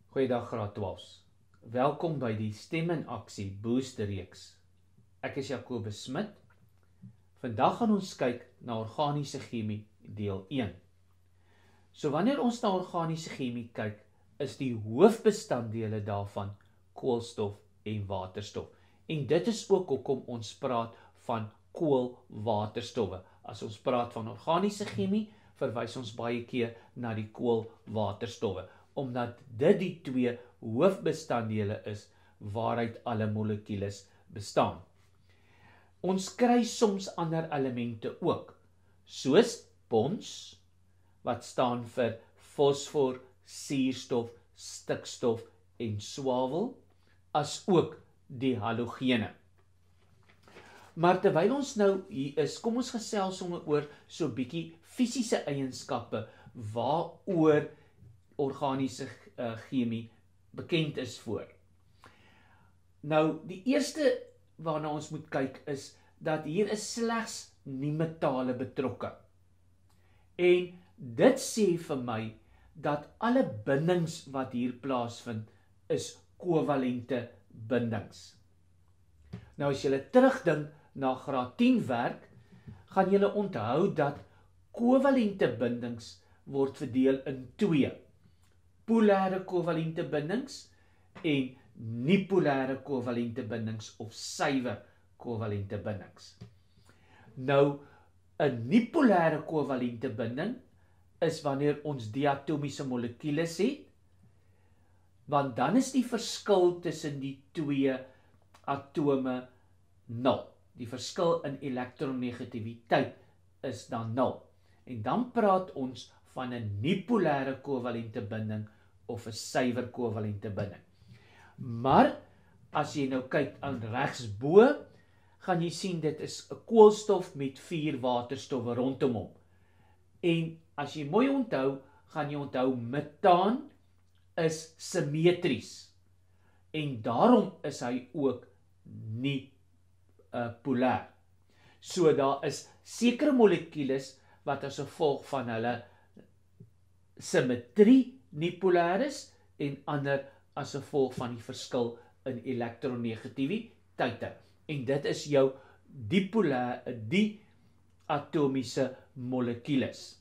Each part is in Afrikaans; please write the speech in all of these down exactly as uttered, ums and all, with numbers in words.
Goeiedag graad twaalf. Welkom by die Stem in Aksie Booster reeks. Ek is Jacobus Smit. Vandag gaan ons kyk na organiese chemie deel een. So wanneer ons na organiese chemie kyk, is die hoofbestanddele daarvan koolstof en waterstof. En dit is ook hoekom ons praat van koolwaterstowwe. As ons praat van organiese chemie, verwys ons baie keer na die koolwaterstowwe, omdat dit die twee hoofbestanddele is waaruit alle molekules bestaan. Ons kry soms ander elemente ook, soos bonds, wat staan vir fosfor, suurstof, stikstof en swavel, as ook die halogene. Maar terwyl ons nou hier is, kom ons gesels sommer oor so 'n bietjie fisiese eienskappe waaroor organiese uh, chemie bekend is voor. Nou, die eerste waarna ons moet kyk is dat hier is slegs nie metale betrokke. En dit sê vir my dat alle bindings wat hier plaasvind is kovalente bindings. Nou as julle terugdink na graad tien werk, gaan julle onthou dat kovalente bindings word verdeel in twee. Polêre kovalente bindings en nie-polêre kovalente bindings of suiwer kovalente bindings. Nou, 'n nie-polêre kovalente binding is wanneer ons diatomiese molekules het, want dan is die verskil tussen die twee atome nul. Die verskil in elektronegativiteit is dan nul. En dan praat ons van 'n nie-polêre kovalente binding of 'n suiwer kovalente binding. Maar as jy nou kyk aan regsbo, gaan jy sien dit is 'n koolstof met vier waterstowwe rondom hom. En as jy mooi onthou, gaan jy onthou metaan is simmetries. En daarom is hy ook nie uh, polêr. So daar is sekere molekules wat as gevolg van hulle simmetrie nie polêr is en ander as gevolg van die verskil in elektronegativiteite. En dit is jou dipolêr, die atomiese molekules.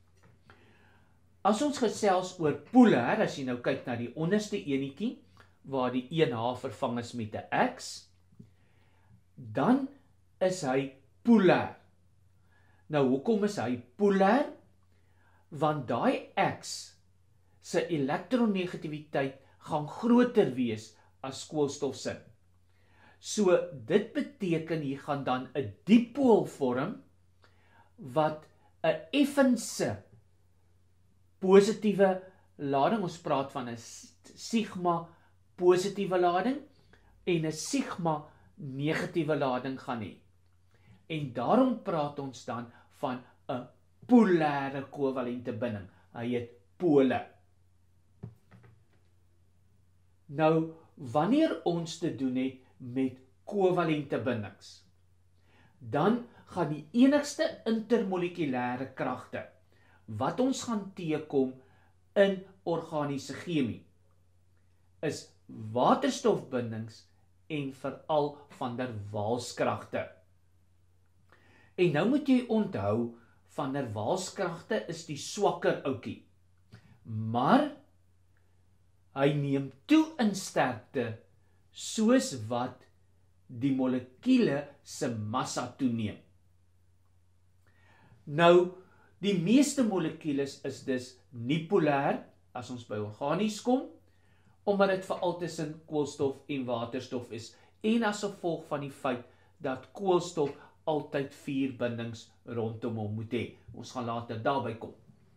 As ons gesels oor polêr, as jy nou kyk na die onderste enetjie, waar die een H vervang is met 'n X, dan is hy polêr. Nou, hoekom is hy polêr? Want daai X se elektronegativiteit gaan groter wees as koolstof se. So dit beteken hier gaan dan 'n dipool vorm wat 'n effense positiewe lading, ons praat van 'n sigma positiewe lading en 'n sigma negatiewe lading gaan hê. En daarom praat ons dan van 'n polêre kovalente binding. Hy het pole. Nou, wanneer ons te doen het met kovalente bindings, dan gaan die enigste intermolekulêre kragte wat ons gaan teekom in organiese chemie is waterstofbindings en veral van der Waals-kragte. En nou moet jy onthou, van der Waals-kragte is die swakker ouetjie, maar hy neem toe in sterkte soos wat die molekule se massa toeneem. Nou, die meeste molekules is dus nie polêr as ons by organies kom, omdat dit veral tussen koolstof en waterstof is, en as gevolg van die feit dat koolstof altyd vier bindings rondom hom moet hê. Ons gaan later daarby kom.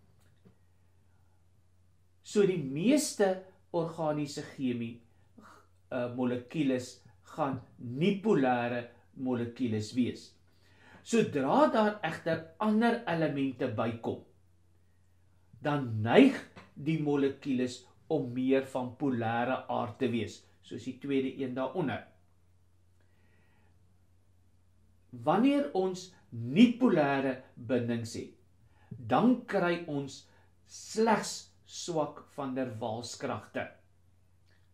So die meeste organiese chemie uh, molekules gaan nie polêre molekules wees. Sodra daar egter ander elemente bykom, dan neig die molekules om meer van polêre aard te wees, soos die tweede een daaronder. Wanneer ons nie polêre bindings het, dan kry ons slegs swak van der Waals-kragte.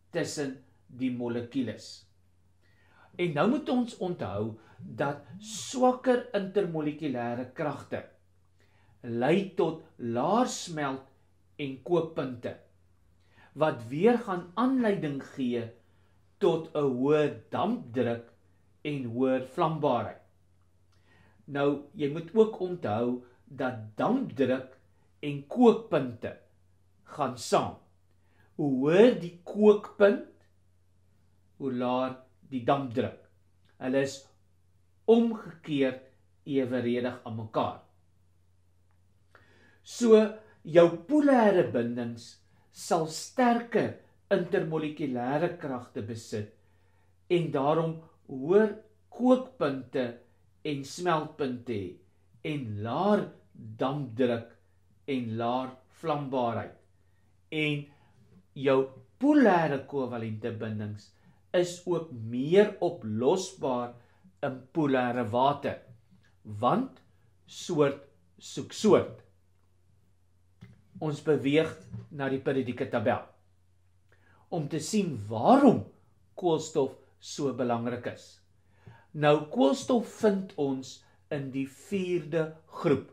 tussen die molekules. En nou moet ons onthou dat swakker intermolekulêre kragte lei tot laer smelt en kookpunte, wat weer gaan aanleiding gee tot 'n hoër dampdruk en hoër vlambaarheid. Nou, jy moet ook onthou dat dampdruk en kookpunte gaan saam. Hoe hoër die kookpunt, hoe laer die dampdruk. Hulle is omgekeerd eweredig aan mekaar. So, jou polêre bindings sal sterker intermolekulêre kragte besit en daarom hoër kookpunte en smeltpunte hê en laer dampdruk en laer vlambaarheid. En jou polêre kovalente bindings is ook meer oplosbaar in polêre water, want soort soek soort. Ons beweeg na die periodieke tabel om te sien waarom koolstof so belangrik is. Nou, koolstof vind ons in die vierde groep.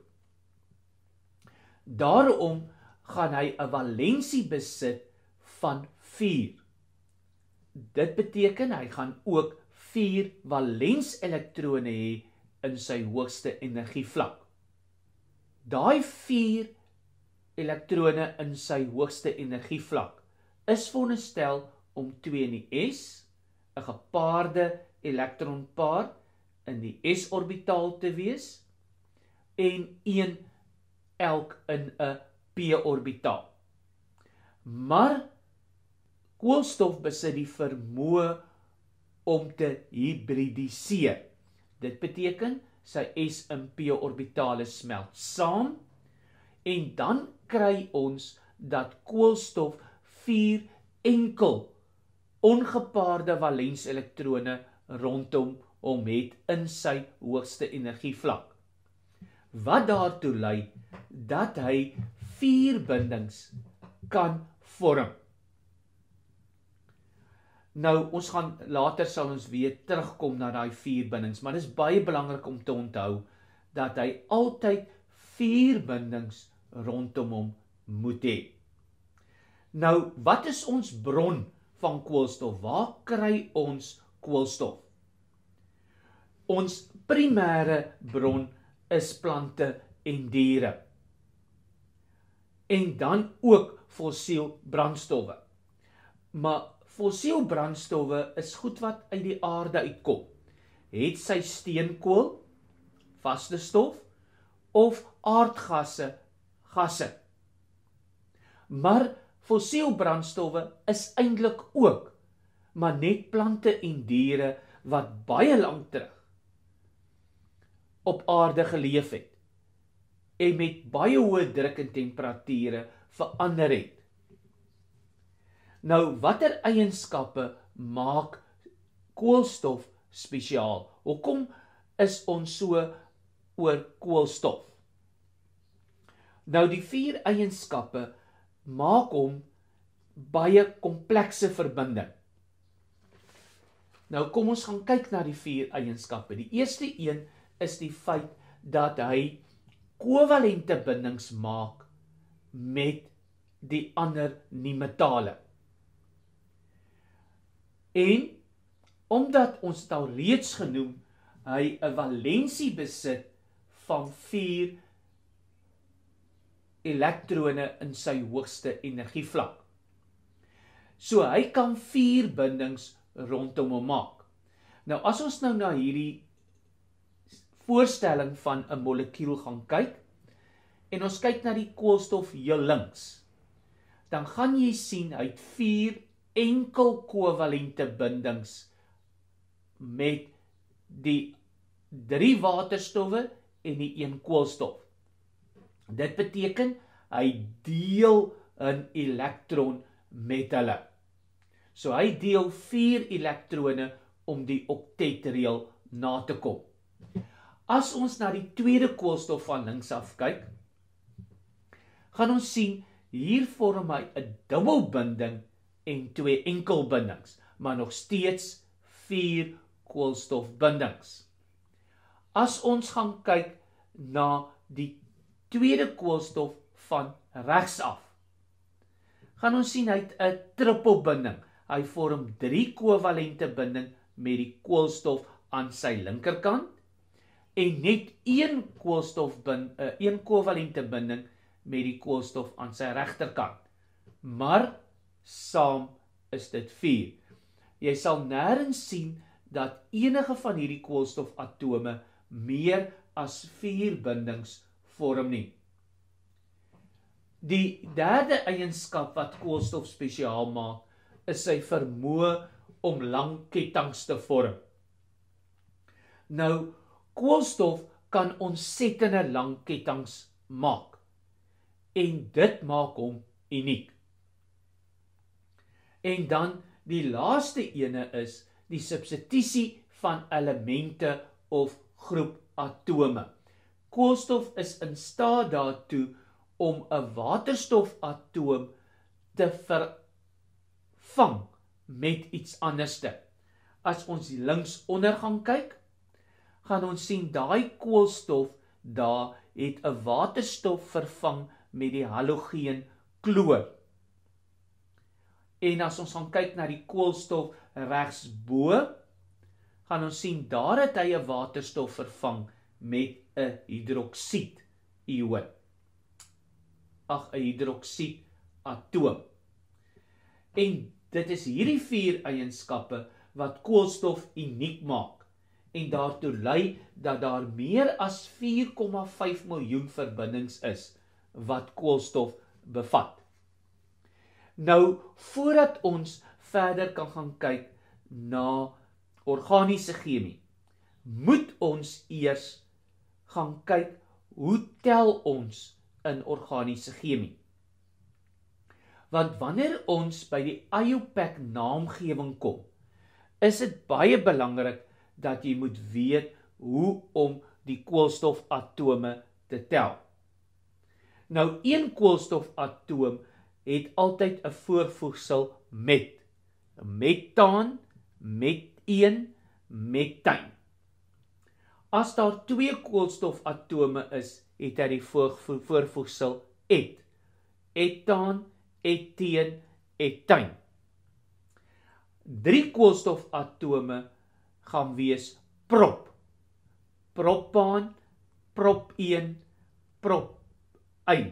Daarom gaan hy 'n valensie besit van vier. Dit beteken hy gaan ook vier valenselektrone hê in sy hoogste energievlak. Daai vier elektrone in sy hoogste energievlak is veronderstel om twee in die S, 'n gepaarde elektronpaar in die s-orbitaal te wees en een elk in 'n p-orbitaal. Maar koolstof besit die vermoë om te hibridiseer. Dit beteken sy s en p-orbitale smelt saam en dan kry ons dat koolstof vier enkel ongepaarde valenselektrone rondom hom het in sy hoogste energievlak. Wat daartoe lei dat hy vier bindings kan vorm. Nou, ons gaan later sal ons weer terugkom na daai vier bindings, maar dit is baie belangrik om te onthou dat hy altyd vier bindings rondom hom moet hê. Nou, wat is ons bron van koolstof? Waar kry ons koolstof? Ons primêre bron is plante en diere. En dan ook fossiel brandstowwe. Maar fossiel brandstowwe is goed wat uit die aarde uitkom. Het sy steenkool, vaste stof, of aardgasse, gasse. Maar fossiel brandstowwe is eintlik ook, maar net plante en diere wat baie lank terug op aarde geleef het en met baie hoë druk en temperature verander het. Nou, watter eienskappe maak koolstof spesiaal? Hoekom is ons so oor koolstof? Nou, die vier eienskappe maak hom baie komplekse verbinding. Nou, kom ons gaan kyk na die vier eienskappe. Die eerste een is die feit dat hy kovalente bindings maak met die ander nie-metale. En omdat ons al reeds genoem, hy 'n valensie besit van vier elektrone in sy hoogste energievlak. So hy kan vier bindings rondom hom maak. Nou as ons nou na hierdie voorstelling van 'n molekuul gaan kyk en ons kyk na die koolstof heel links, dan gaan jy sien hy het vier enkel kovalente bindings met die drie waterstowwe en die een koolstof. Dit beteken hy deel 'n elektron met hulle. So hy deel vier elektrone om die oktetreël na te kom. As ons na die tweede koolstof van links af kyk, gaan ons sien hier vorm hy 'n dubbelbinding en twee enkelbindings, maar nog steeds vier koolstofbindings. As ons gaan kyk na die tweede koolstof van regs af, gaan ons sien hy het 'n trippelbinding. Hy vorm drie kovalente binding met die koolstof aan sy linkerkant en net een koolstofbind, uh, een kovalente binding met die koolstof aan sy regterkant. Maar saam is dit vier. Jy sal nêrens sien dat enige van hierdie koolstofatome meer as vier bindings vorm nie. Die derde eienskap wat koolstof spesiaal maak, is sy vermoë om lang kettinge te vorm. Nou, koolstof kan ontsettende lang kettinge maak en dit maak hom uniek. En dan die laaste ene is die substitusie van elemente of groep atome. Koolstof is in staat daartoe om 'n waterstofatoom te vervang met iets anderste. As ons linksonder gaan kyk, gaan ons sien daai koolstof daar het 'n waterstof vervang met die halogeen kloor. En as ons gaan kyk na die koolstof regsbo, gaan ons sien daar het hy 'n waterstof vervang met 'n hidroksied ioon. Ag, 'n hidroksied atoom. En dit is hierdie vier eienskappe wat koolstof uniek maak en daartoe lei dat daar meer as vier komma vyf miljoen verbindings is wat koolstof bevat. Nou, voordat ons verder kan gaan kyk na organiese chemie, moet ons eers gaan kyk hoe tel ons in organiese chemie. Want wanneer ons by die I U P A C naamgewing kom, is dit baie belangrik dat jy moet weet hoe om die koolstofatome te tel. Nou, een koolstofatoom het altyd 'n voorvoegsel met. Metaan, meteen, metyn. As daar twee koolstofatome is, het hy die voorvoegsel et. Etaan, eteen, etyn. Drie koolstofatome gaan wees prop. Propaan, propeen, propyn.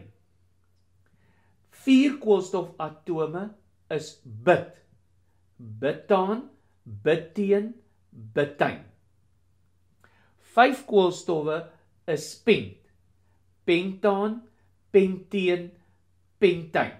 Vier koolstofatome is bit. Bitaan, biteen, bityn. Vyf koolstowwe is pent. Pentaan, penteen, pentyn.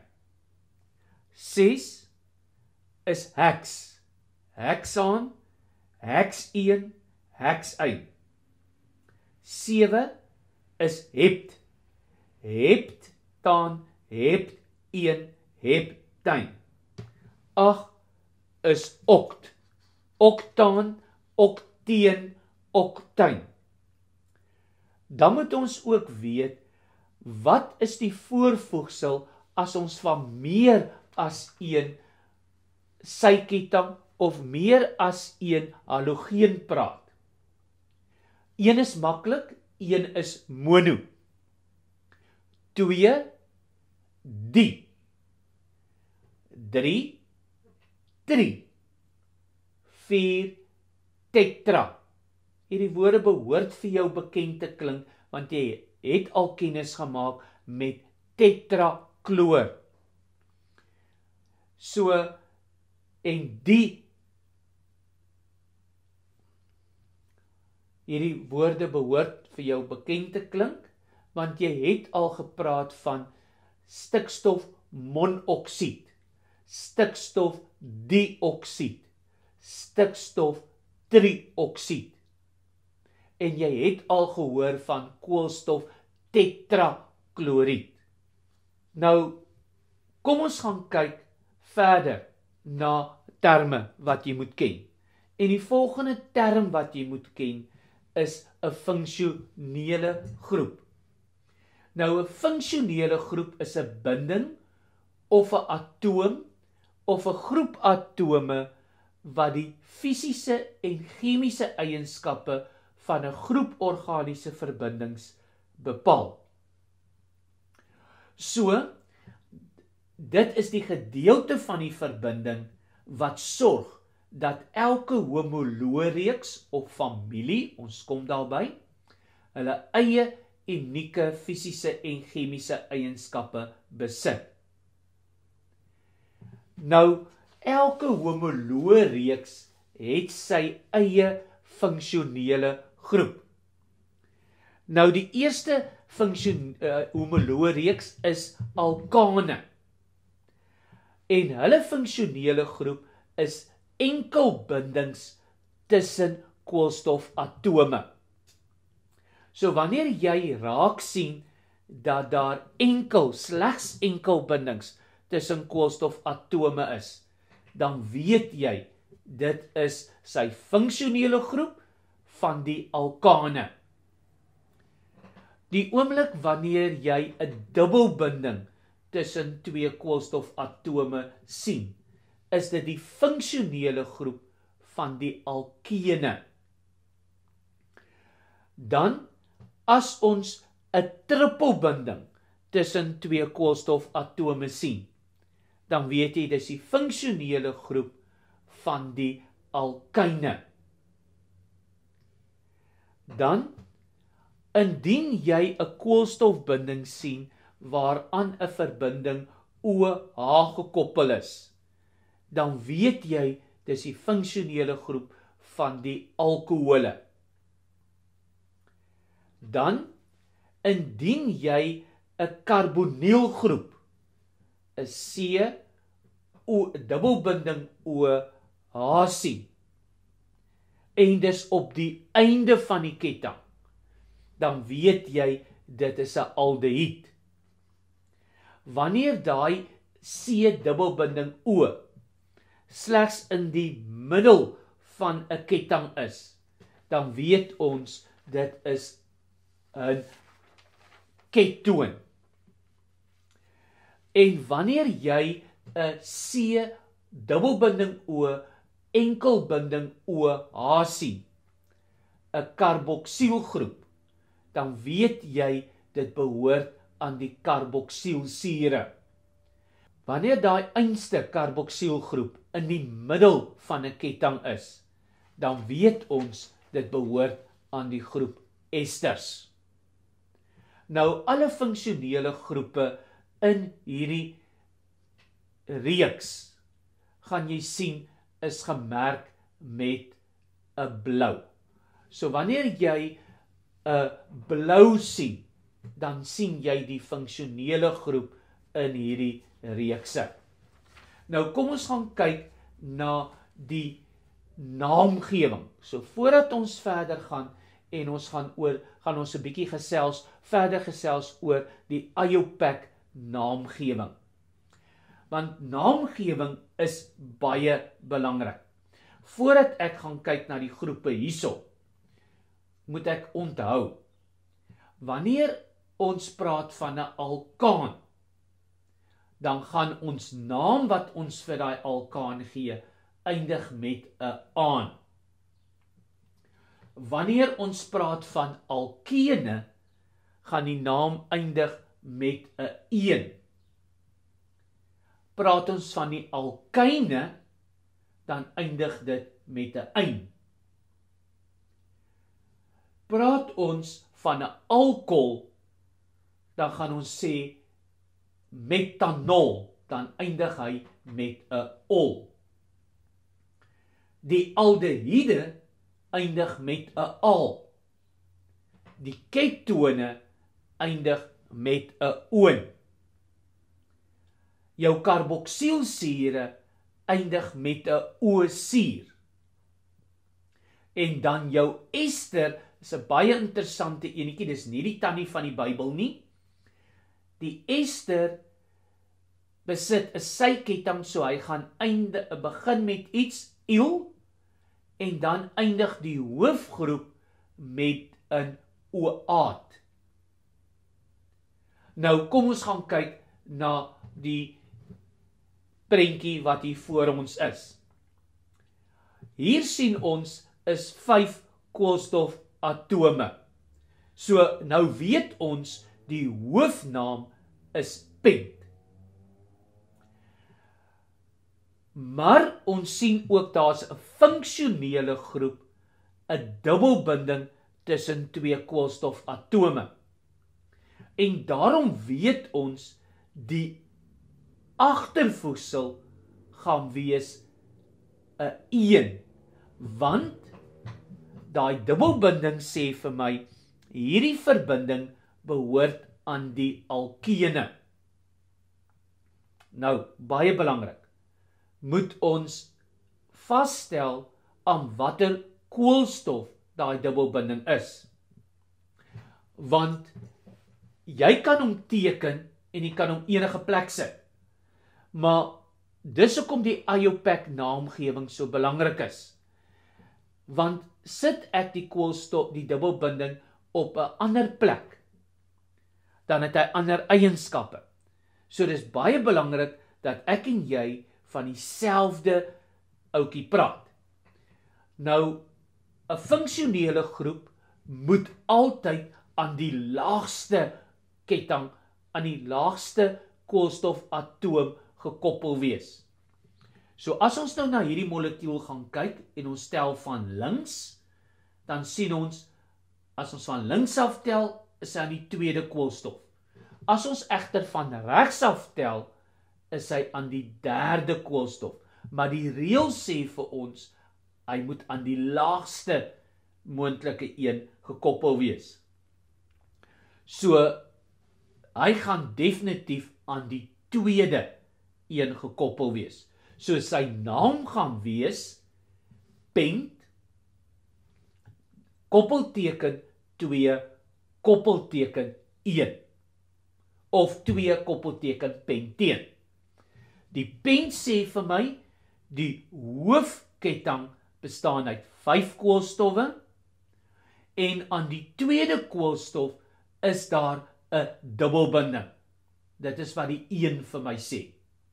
Ses is heks. Heksaan, hekseen, heksyn. Sewe is hept. Heptaan, hepteen, heptyn. Ag is okt. Oktaan, okteen, oktyn. Dan moet ons ook weet, wat is die voorvoegsel as ons van meer as een syketting of meer as een halogeen praat? Een is maklik, een is mono. Twee, di. Drie, tri. Vier, tetra. Hierdie woorde behoort vir jou bekend te klink, want jy het al kennis gemaak met tetrakloor. So, en die, hierdie woorde behoort vir jou bekend te klink, want jy het al gepraat van stikstofmonoksied, stikstofdioksied, stikstoftrioksied. En jy het al gehoor van koolstof tetrakloried. Nou, kom ons gaan kyk verder na terme wat jy moet ken. En die volgende term wat jy moet ken is 'n funksionele groep. Nou, 'n funksionele groep is 'n binding of 'n atoom of 'n groep atome wat die fisiese en chemiese eienskappe van 'n groep organiese verbindings bepaal. So, dit is die gedeelte van die verbinding wat sorg dat elke homoloogreeks of familie, ons kom daarby, hulle eie unieke fisiese en chemiese eienskappe besit. Nou, elke homoloogreeks het sy eie funksionele groep. Nou, die eerste funksion, uh, homoloogreeks is alkane. En hulle funksionele groep is enkelbindings tussen koolstofatome. So wanneer jy raak sien dat daar enkel, slegs enkelbindings tussen koolstofatome is, dan weet jy, dit is sy funksionele groep van die alkane. Die oomblik wanneer jy 'n dubbelbinding tussen twee koolstofatome sien, is dit die funksionele groep van die alkene. Dan, as ons 'n trippelbinding tussen twee koolstofatome sien, dan weet jy dis die funksionele groep van die alkyne. Dan, indien jy 'n koolstofbinding sien waaraan 'n verbinding OH gekoppel is, dan weet jy dis die funksionele groep van die alkohole. Dan, indien jy 'n karbonielgroep, 'n C O dubbelbinding OH sien, en dis op die einde van die ketting, dan weet jy dit is 'n aldehied. Wanneer daai C dubbelbinding O slegs in die middel van 'n ketting is, dan weet ons dit is 'n ketoon. En wanneer jy 'n C dubbelbinding O enkelbinding OH sien, 'n karboksielgroep, dan weet jy dit behoort aan die karboksielsure. Wanneer daai einste karboksielgroep in die middel van 'n ketting is, dan weet ons dit behoort aan die groep esters. Nou, alle funksionele groepe in hierdie reeks, gaan jy sien, is gemerk met 'n blou. So wanneer jy 'n blou sien, dan sien jy die funksionele groep in hierdie reekse. Nou kom ons gaan kyk na die naamgewing. So voordat ons verder gaan en ons gaan oor gaan ons 'n bietjie gesels, verder gesels oor die I U P A C naamgewing. Want naamgewing is baie belangrik. Voordat ek gaan kyk na die groepe hierso, moet ek onthou, wanneer ons praat van 'n alkaan, dan gaan ons naam wat ons vir daai alkaan gee, eindig met 'n aan. Wanneer ons praat van alkene, gaan die naam eindig met 'n een. Praat ons van die alkyne, dan eindig dit met 'n ein. Praat ons van 'n alkohol, dan gaan ons sê metanol, dan eindig hy met 'n ol. Die aldehiede eindig met 'n al. Die ketone eindig met 'n oon. Jou karboksielsure eindig met 'n O-suur. En dan jou ester is 'n baie interessante enetjie, dis nie die tannie van die Bybel nie. Die ester besit 'n syketting, so hy gaan einde begin met iets il en dan eindig die hoofgroep met 'n oaat. Nou kom ons gaan kyk na die prentjie wat hier voor ons is. Hier sien ons is vyf koolstofatome. So nou weet ons die hoofnaam is pent. Maar ons sien ook daar's 'n funksionele groep, 'n dubbelbinding tussen twee koolstofatome. En daarom weet ons die agtervoegsel gaan wees 'n een, want daai dubbelbinding sê vir my hierdie verbinding behoort aan die alkene. Nou, baie belangrik, moet ons vasstel aan watter koolstof daai dubbelbinding is. Want jy kan hom teken en jy kan hom enige plek sit. Maar dis hoekom die I U P A C naamgewing so belangrik is. Want sit ek die koolstof, die dubbelbinding op 'n ander plek, dan het hy ander eienskappe. So dis baie belangrik dat ek en jy van dieselfde ouetjie praat. Nou, 'n funksionele groep moet altyd aan die laagste ketting, aan die laagste koolstofatoom gekoppel wees. So as ons nou na hierdie molekuul gaan kyk en ons tel van links, dan sien ons, as ons van links af tel, is hy aan die tweede koolstof. As ons egter van regs af tel, is hy aan die derde koolstof. Maar die reël sê vir ons, hy moet aan die laagste moontlike een gekoppel wees. So, hy gaan definitief aan die tweede een gekoppel wees. So sy naam gaan wees pent, koppelteken twee, koppelteken een. Of twee koppelteken penteen. Die pent sê vir my, die hoofketting bestaan uit vyf koolstowwe, en aan die tweede koolstof is daar 'n dubbelbinding. Dit is wat die een vir my sê.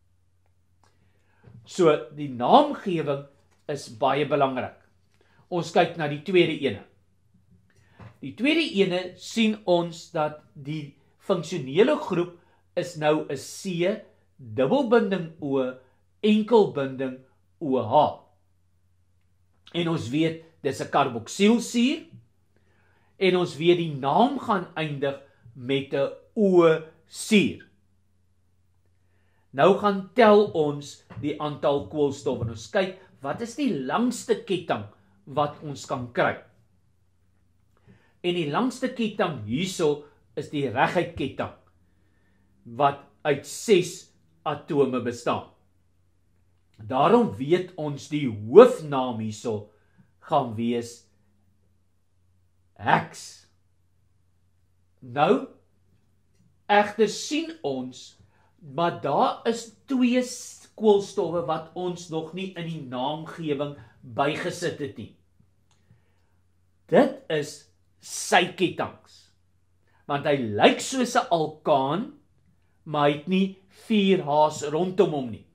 So, die naamgewing is baie belangrik. Ons kyk na die tweede ene. Die tweede ene sien ons dat die funksionele groep is nou 'n C, dubbelbinding O, enkelbinding O H. En ons weet, dis 'n karboksielsuur, en ons weet die naam gaan eindig met 'n O-suur. Nou gaan tel ons die aantal koolstowwe. Ons kyk, wat is die langste ketting wat ons kan kry? En die langste ketting hierso is die reguit ketting, wat uit ses atome bestaan. Daarom weet ons die hoofnaam hierso gaan wees heks. Nou, egter sien ons, maar daar is twee koolstowwe wat ons nog nie in die naamgewing bygesit het nie. Dit is sy kettinge, want hy lyk soos 'n alkaan, maar hy het nie vier H's rondom hom nie.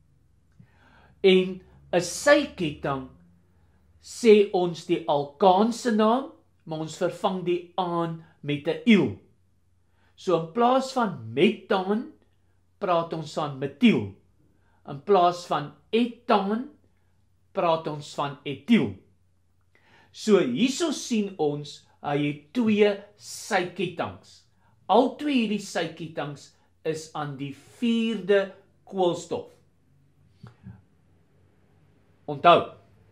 En 'n sy-ketting sê ons die alkaanse naam, maar ons vervang die aan met 'n iel. So in plaas van metaan, praat ons van metiel. In plaas van etaan, praat ons van etiel. So hierso sien ons, hy het twee sy-kettinge. Al twee hierdie sy-kettinge is aan die vierde koolstof. Onthou,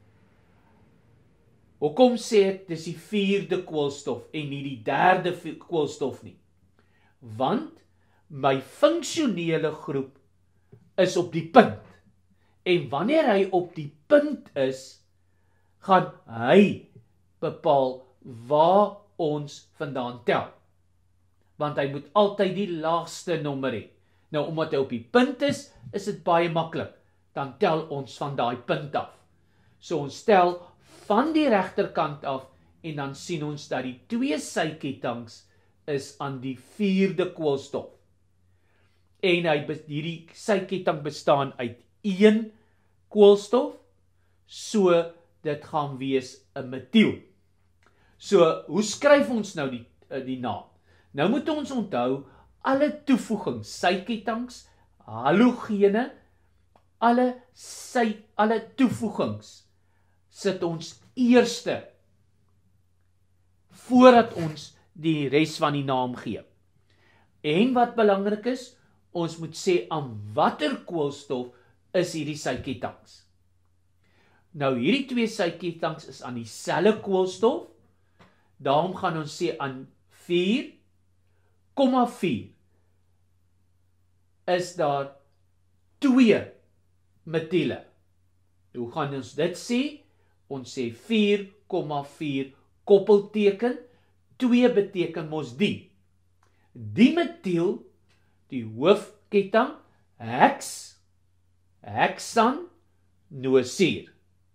hoekom sê ek dis die vierde koolstof en nie die derde koolstof nie? Want my funksionele groep is op die punt. En wanneer hy op die punt is, gaan hy bepaal waar ons vandaan tel. Want hy moet altyd die laagste nommer hê. Nou, omdat hy op die punt is, is dit baie maklik. Dan tel ons van daai punt af. So ons tel van die regterkant af en dan sien ons dat die twee sy-kettinge is aan die vierde koolstof. en hy, hierdie suikerketting bestaan uit een koolstof, so dit gaan wees 'n metiel. So, hoe skryf ons nou die, die naam? Nou moet ons onthou, alle toevoegings, suikerkettings, halogene, alle, sy, alle toevoegings, sit ons eerste, voordat ons die res van die naam gee. En wat belangrik is, ons moet sê aan watter koolstof is hierdie suikerkettings. Nou hierdie twee suikerkettings is aan dieselfde koolstof, daarom gaan ons sê aan vier komma vier is daar twee metiele. Hoe gaan ons dit sê? Ons sê vier komma vier koppelteken, twee beteken mos die. Die metiel, die hoofketting, hex, hexan, nosier.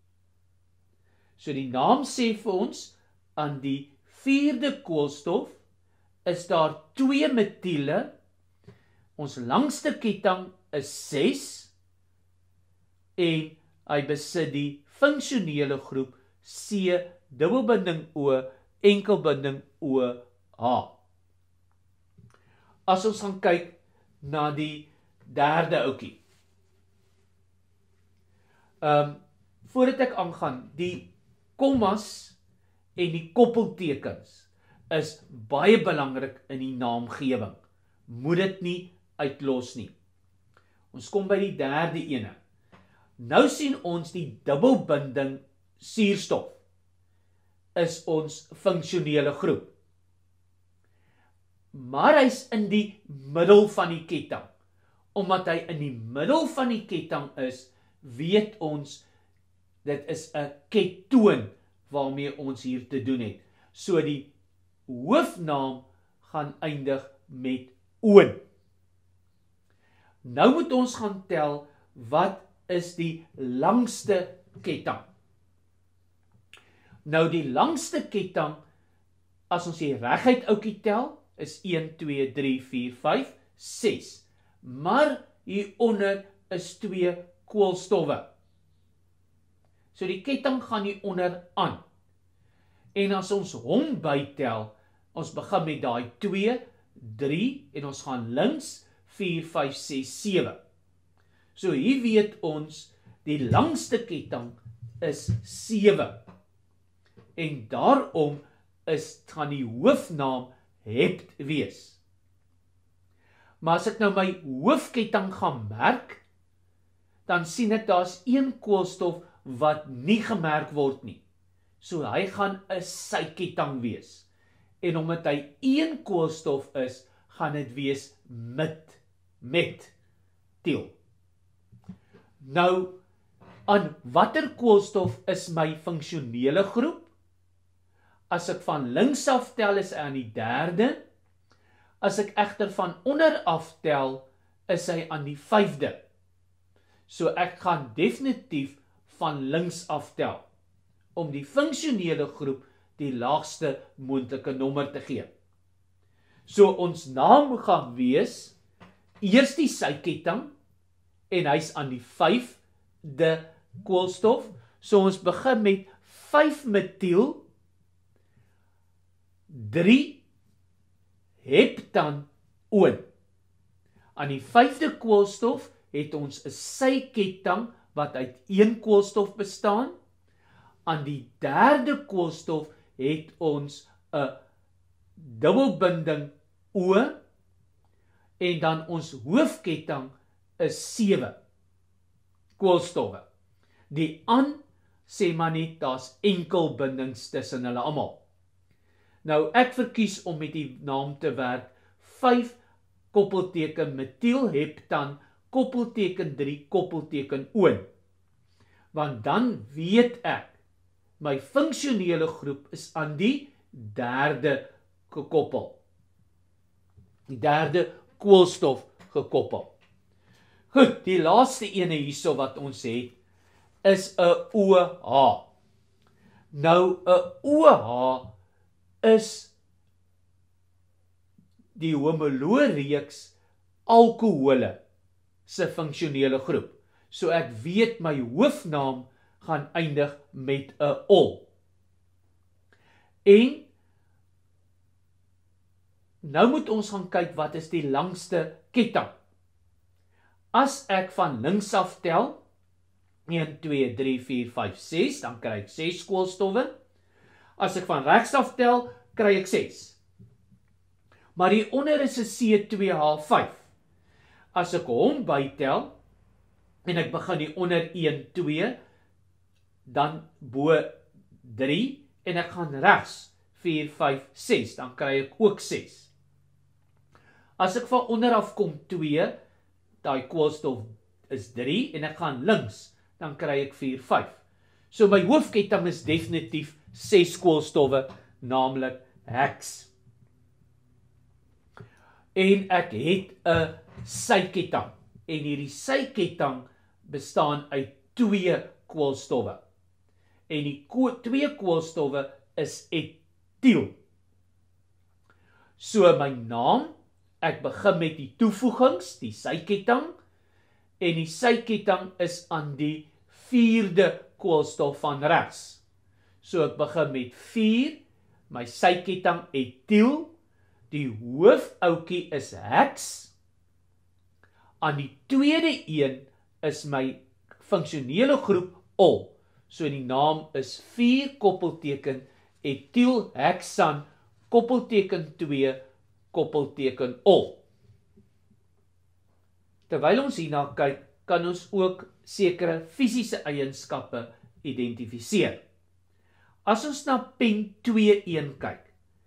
So die naam sê vir ons, aan die vierde koolstof, is daar twee metiele, ons langste ketting is ses, en hy besit die funksionele groep C, dubbelbinding O, enkelbinding O, H. As ons gaan kyk na die derde oukie. Um, voordat ek aangaan, die kommas en die koppeltekens is baie belangrik in die naamgewing. Moet dit nie uitlos nie. Ons kom by die derde ene. Nou sien ons die dubbelbinding suurstof is ons funksionele groep. Maar hy's in die middel van die ketting. Omdat hy in die middel van die ketting is, weet ons, dit is 'n ketoon waarmee ons hier te doen het. So die hoofnaam gaan eindig met oon. Nou moet ons gaan tel, wat is die langste ketting? Nou die langste ketting, as ons die reguit oukie tel, is een, twee, drie, vier, vyf, ses. Maar hieronder is twee koolstowwe. So die ketting gaan hieronder aan. En as ons hom bytel, ons begin met daai twee, drie, en ons gaan links, vier, vyf, ses, sewe. So hier weet ons, die langste ketting is sewe. En daarom is, gaan die hoofnaam hept wees. Maar as ek nou my hoofketting gaan merk, dan sien ek daar's een koolstof wat nie gemerk word nie. So hy gaan 'n suikerketting wees. En omdat hy een koolstof is, gaan dit wees met, met, tiel. Nou, aan watter koolstof is my funksionele groep? As ek van links af tel, is hy aan die derde. As ek egter van onder af tel, is hy aan die vyfde. So ek gaan definitief van links af tel, om die funksionele groep die laagste moontlike nommer te gee. So ons naam gaan wees, eers die suikerketting, en hy's aan die vyfde koolstof, so ons begin met vyf metiel, drie heptanoon. Aan die vyfde koolstof het ons 'n suikerketting wat uit een koolstof bestaan. Aan die derde koolstof het ons 'n dubbelbinding O, en dan ons hoofketting is sewe koolstowwe. Die aan sê maar net, daar's enkelbindings tussen hulle almal. Nou ek verkies om met die naam te werk, vyf koppelteken metielheptan, koppelteken drie, koppelteken oon. Want dan weet ek, my funksionele groep is aan die derde gekoppel. Die derde koolstof gekoppel. Goed, die laaste ene hierso wat ons het, is 'n O H. Nou, 'n O H is die homoloogreeks alkohole se funksionele groep. So ek weet my hoofnaam gaan eindig met 'n ol. En nou moet ons gaan kyk wat is die langste ketting. As ek van links af tel, een, twee, drie, vier, vyf, ses, dan kry ek ses koolstowwe. As ek van regs af tel, kry ek ses. Maar hieronder is 'n C twee H vyf. As ek hom bytel, en ek begin hieronder een, twee, dan bo drie, en ek gaan regs vier, vyf, ses, dan kry ek ook ses. As ek van onder af kom twee, daai koolstof is drie, en ek gaan links, dan kry ek vier, vyf. So my hoofketting is definitief ses koolstowwe, naamlik heks. En ek het 'n syketting, en hierdie syketting bestaan uit twee koolstowwe. En die ko twee koolstowwe is etiel. So my naam, ek begin met die toevoegings, die syketting, en die syketting is aan die vierde koolstof van regs. So ek begin met vier, my syketting etiel, die hoofoukie is heks, aan die tweede een is my funksionele groep ol. So die naam is vier koppelteken etielheksan koppelteken twee koppelteken ol. Terwyl ons hierna kyk, kan ons ook sekere fisiese eienskappe identifiseer. As ons na pen twee een kyk,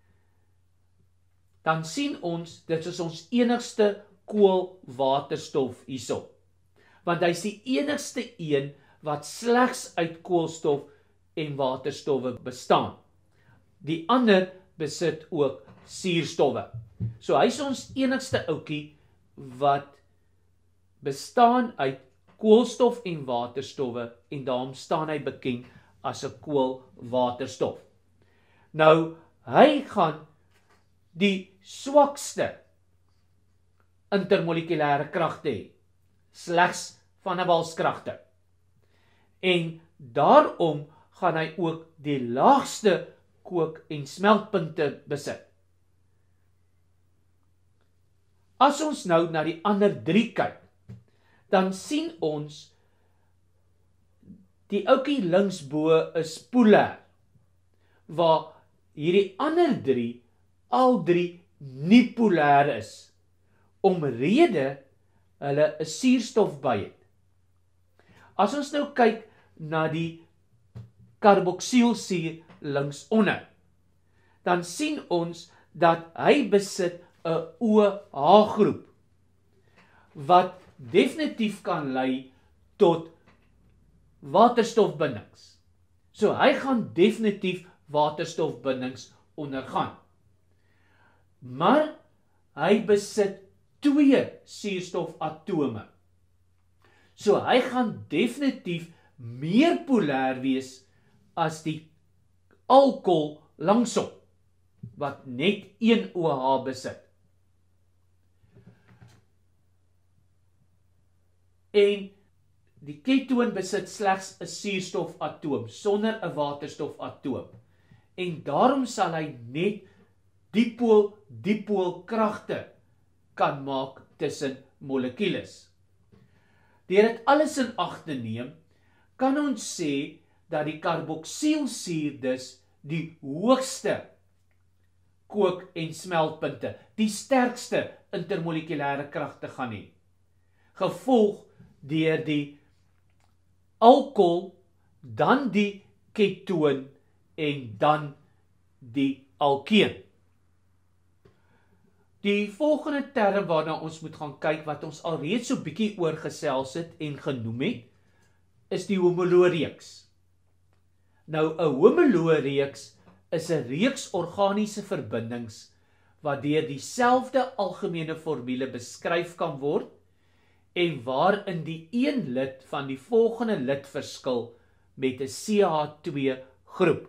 dan sien ons, dit is ons enigste koolwaterstof hierso. Want hy is die enigste een wat slegs uit koolstof en waterstowwe bestaan. Die ander besit ook suurstowwe. So hy is ons enigste ouetjie wat bestaan uit koolstof en waterstowwe, en daarom staan hy bekend as 'n koolwaterstof. Nou, hy gaan die swakste intermolekulêre kragte hê, slegs van 'n walskragte. En daarom gaan hy ook die laagste kook- en smeltpunte besit. As ons nou na die ander drie kyk, dan sien ons die ouetjie linksbo is polêr, waar hierdie ander drie al drie nie polêr is, omrede hulle 'n suurstof by het. As ons nou kyk na die karboksielsuur linksonder, dan sien ons dat hy besit 'n O H groep, wat definitief kan lei tot waterstofbindings. So hy gaan definitief waterstofbindings ondergaan. Maar hy besit twee suurstofatome. So hy gaan definitief meer polêr wees as die alkohol langsom, wat net een O H besit. En die ketoon besit slegs 'n suurstofatoom sonder 'n waterstofatoom. En daarom sal hy net dipool-dipool kragte kan maak tussen molekules. Deur dit alles in ag te neem, kan ons sê dat die karboksielsuur dus die hoogste kook- en smeltpunte, die sterkste intermolekulêre kragte gaan hê, gevolg deur die alkohol, dan die ketoon en dan die alkeen. Die volgende term waarna ons moet gaan kyk, wat ons alreeds so bietjie oor gesels het en genoem het, is die homoloogreeks. Nou, 'n homoloogreeks is 'n reeks organiese verbindings wat deur dieselfde algemene formule beskryf kan word en waarin die een lid van die volgende lid verskil met 'n C H twee groep.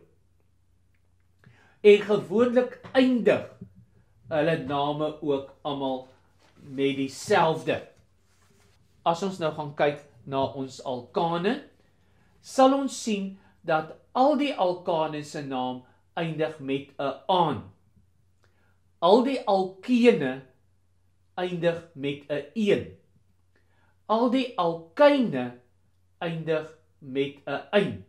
En gewoonlik eindig hulle name ook almal met dieselfde. As ons nou gaan kyk na ons alkane, sal ons sien dat al die alkane se naam eindig met 'n aan. Al die alkene eindig met 'n een. Al die alkyne eindig met 'n ein.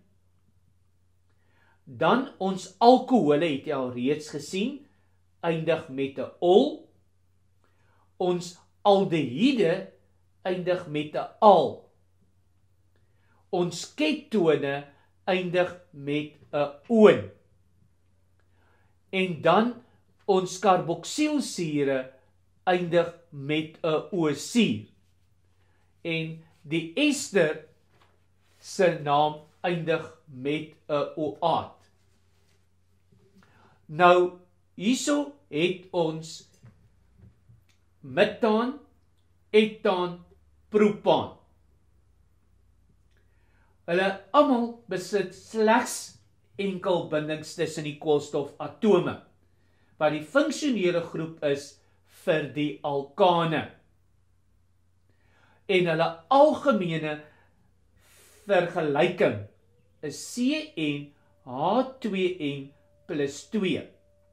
Dan ons alkohole het jy al reeds gesien, eindig met 'n ol. Ons aldehiede eindig met 'n al. Ons ketone eindig met 'n oon. En dan ons karboksielsure eindig met 'n o-suur. En die ester se naam eindig met 'n o-aat. Nou, hierso het ons metaan, etaan, propaan. Hulle almal besit slegs enkel bindings tussen die koolstofatome, wat die funksionele groep is vir die alkane. En hulle algemene vergelyking is C N H twee N plus twee.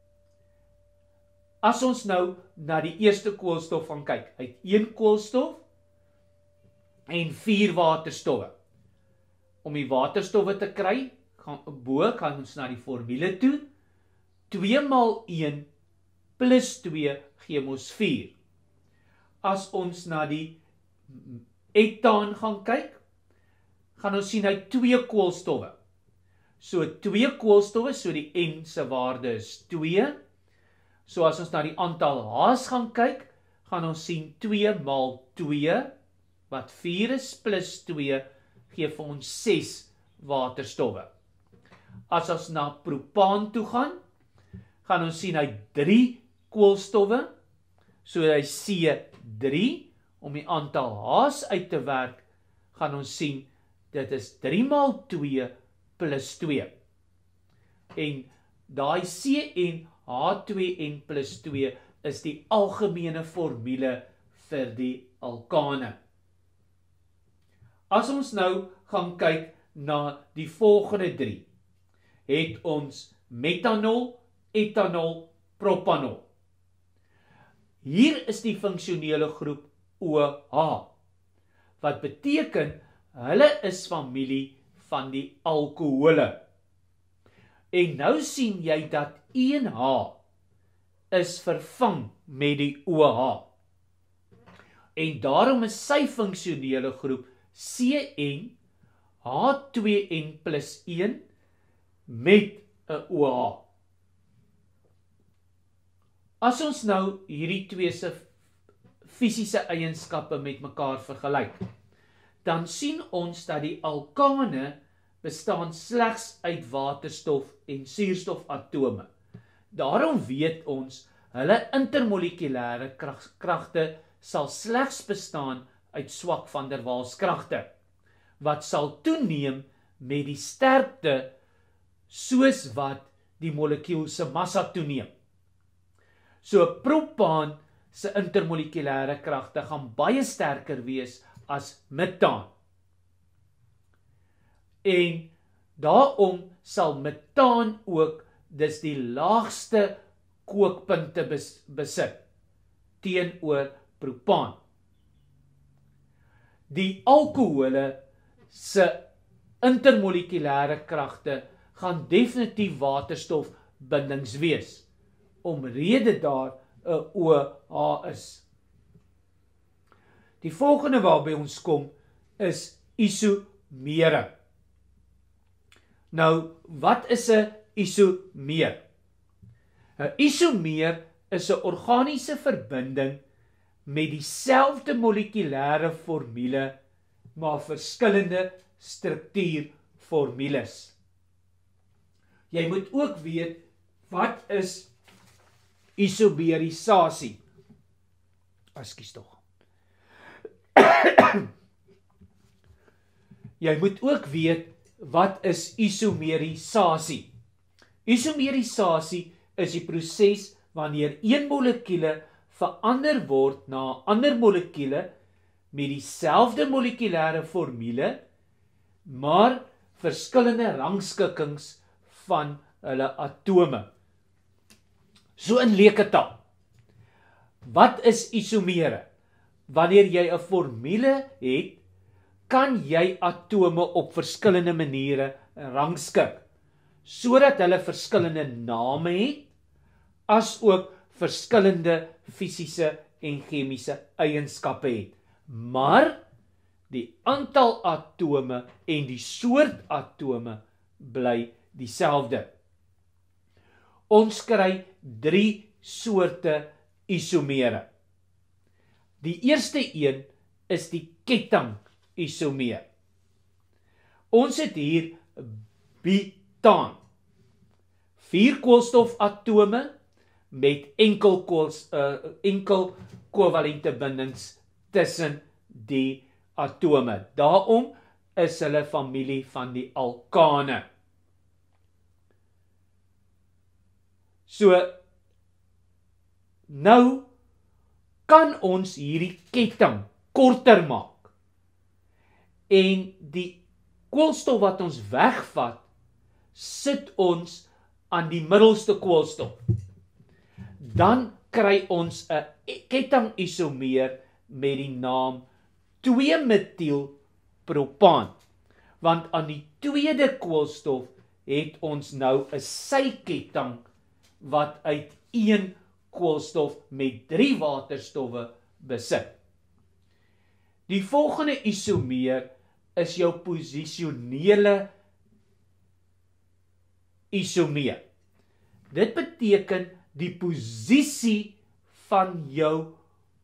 As ons nou na die eerste koolstof gaan kyk, uit een koolstof en vier waterstowwe. Om die waterstowwe te kry, gaan bo gaan ons na die formule toe. twee maal een plus twee gee ons vier. As ons na die etaan gaan kyk, gaan ons sien hy twee koolstowwe. So twee koolstowwe, so die N se waarde is twee. So as ons na die aantal H's gaan kyk, gaan ons sien twee maal twee, wat vier is, plus twee, gee vir ons ses waterstowwe. As ons na propaan toe gaan, gaan ons sien hy drie koolstowwe, so hy C drie, om die aantal H's uit te werk, gaan ons sien, dit is drie maal twee plus twee. En daai C N H twee N plus twee is die algemene formule vir die alkane. As ons nou gaan kyk na die volgende drie, het ons metanol, etanol, propanol. Hier is die funksionele groep OH, wat beteken hulle is familie van die alkohole. En nou sien jy dat een H is vervang met die OH. En daarom is sy funksionele groep C N H twee N plus een met 'n OH. As ons nou hierdie twee se fisiese eienskappe met mekaar vergelyk, dan sien ons dat die alkane bestaan slegs uit waterstof en suurstofatome. Daarom weet ons, hulle intermolekulêre kragte sal slegs bestaan uit swak van der Waals kragte, wat sal toeneem met die sterkte soos wat die molekuul se massa toeneem. So propaan se intermolekulêre kragte gaan baie sterker wees as metaan. En daarom sal metaan ook dis die laagste kookpunte bes, besit teenoor propaan. Die alkohole se intermolekulêre kragte gaan definitief waterstofbindings wees, omrede daar 'n OH is. Die volgende waarby ons kom is isomere. Nou, wat is 'n isomeer? 'n Isomeer is 'n organiese verbinding met dieselfde molekulêre formule, maar verskillende struktuurformules. Jy moet ook weet, wat is isoberisasie? Ekskuus tog. Jy moet ook weet, wat is isomerisasie? Isomerisasie is die proses wanneer een molekuule verander word na 'n ander molekuule met dieselfde molekulêre formule, maar verskillende rangskikkings van hulle atome. So in leuke taal. Wat is isomere? Wanneer jy 'n formule het, kan jy atome op verskillende maniere rangskik, sodat hulle verskillende name het, as ook verskillende fisiese en chemiese eienskappe het. Maar die aantal atome en die soort atome bly dieselfde. Ons kry drie soorte isomere. Die eerste een is die ketting isomeer. Ons het hier butaan. Vier koolstofatome met enkel, kools, uh, enkel kovalente bindings tussen die atome. Daarom is hulle familie van die alkane. So, nou kan ons hierdie ketting korter maak. En die koolstof wat ons wegvat, sit ons aan die middelste koolstof. Dan kry ons 'n ketting isomeer met die naam twee metielpropaan. Want aan die tweede koolstof het ons nou 'n syketting wat uit een koolstof met drie waterstowwe besit. Die volgende isomeer is jou posisionele isomeer. Dit beteken die posisie van jou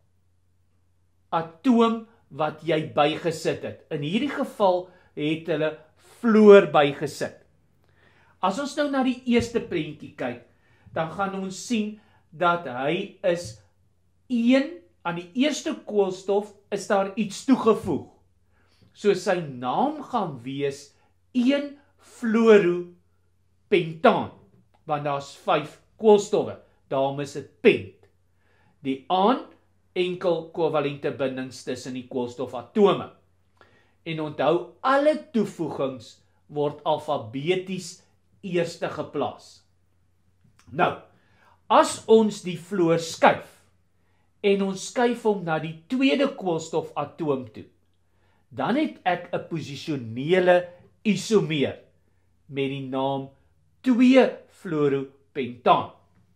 atoom wat jy bygesit het. In hierdie geval het hulle fluor bygesit. As ons nou na die eerste prentjie kyk, dan gaan ons sien dat hy is een, aan die eerste koolstof is daar iets toegevoeg. So sy naam gaan wees een fluoropentaan, want daar's vyf koolstowwe, daarom is dit pent. Die aan enkel kovalente bindings tussen die koolstofatome. En onthou, alle toevoegings word alfabeties eerste geplaas. Nou, as ons die fluor skuif, en ons skuif hom na die tweede koolstofatoom toe, dan het ek 'n posisionele isomeer met die naam twee fluoropentaan.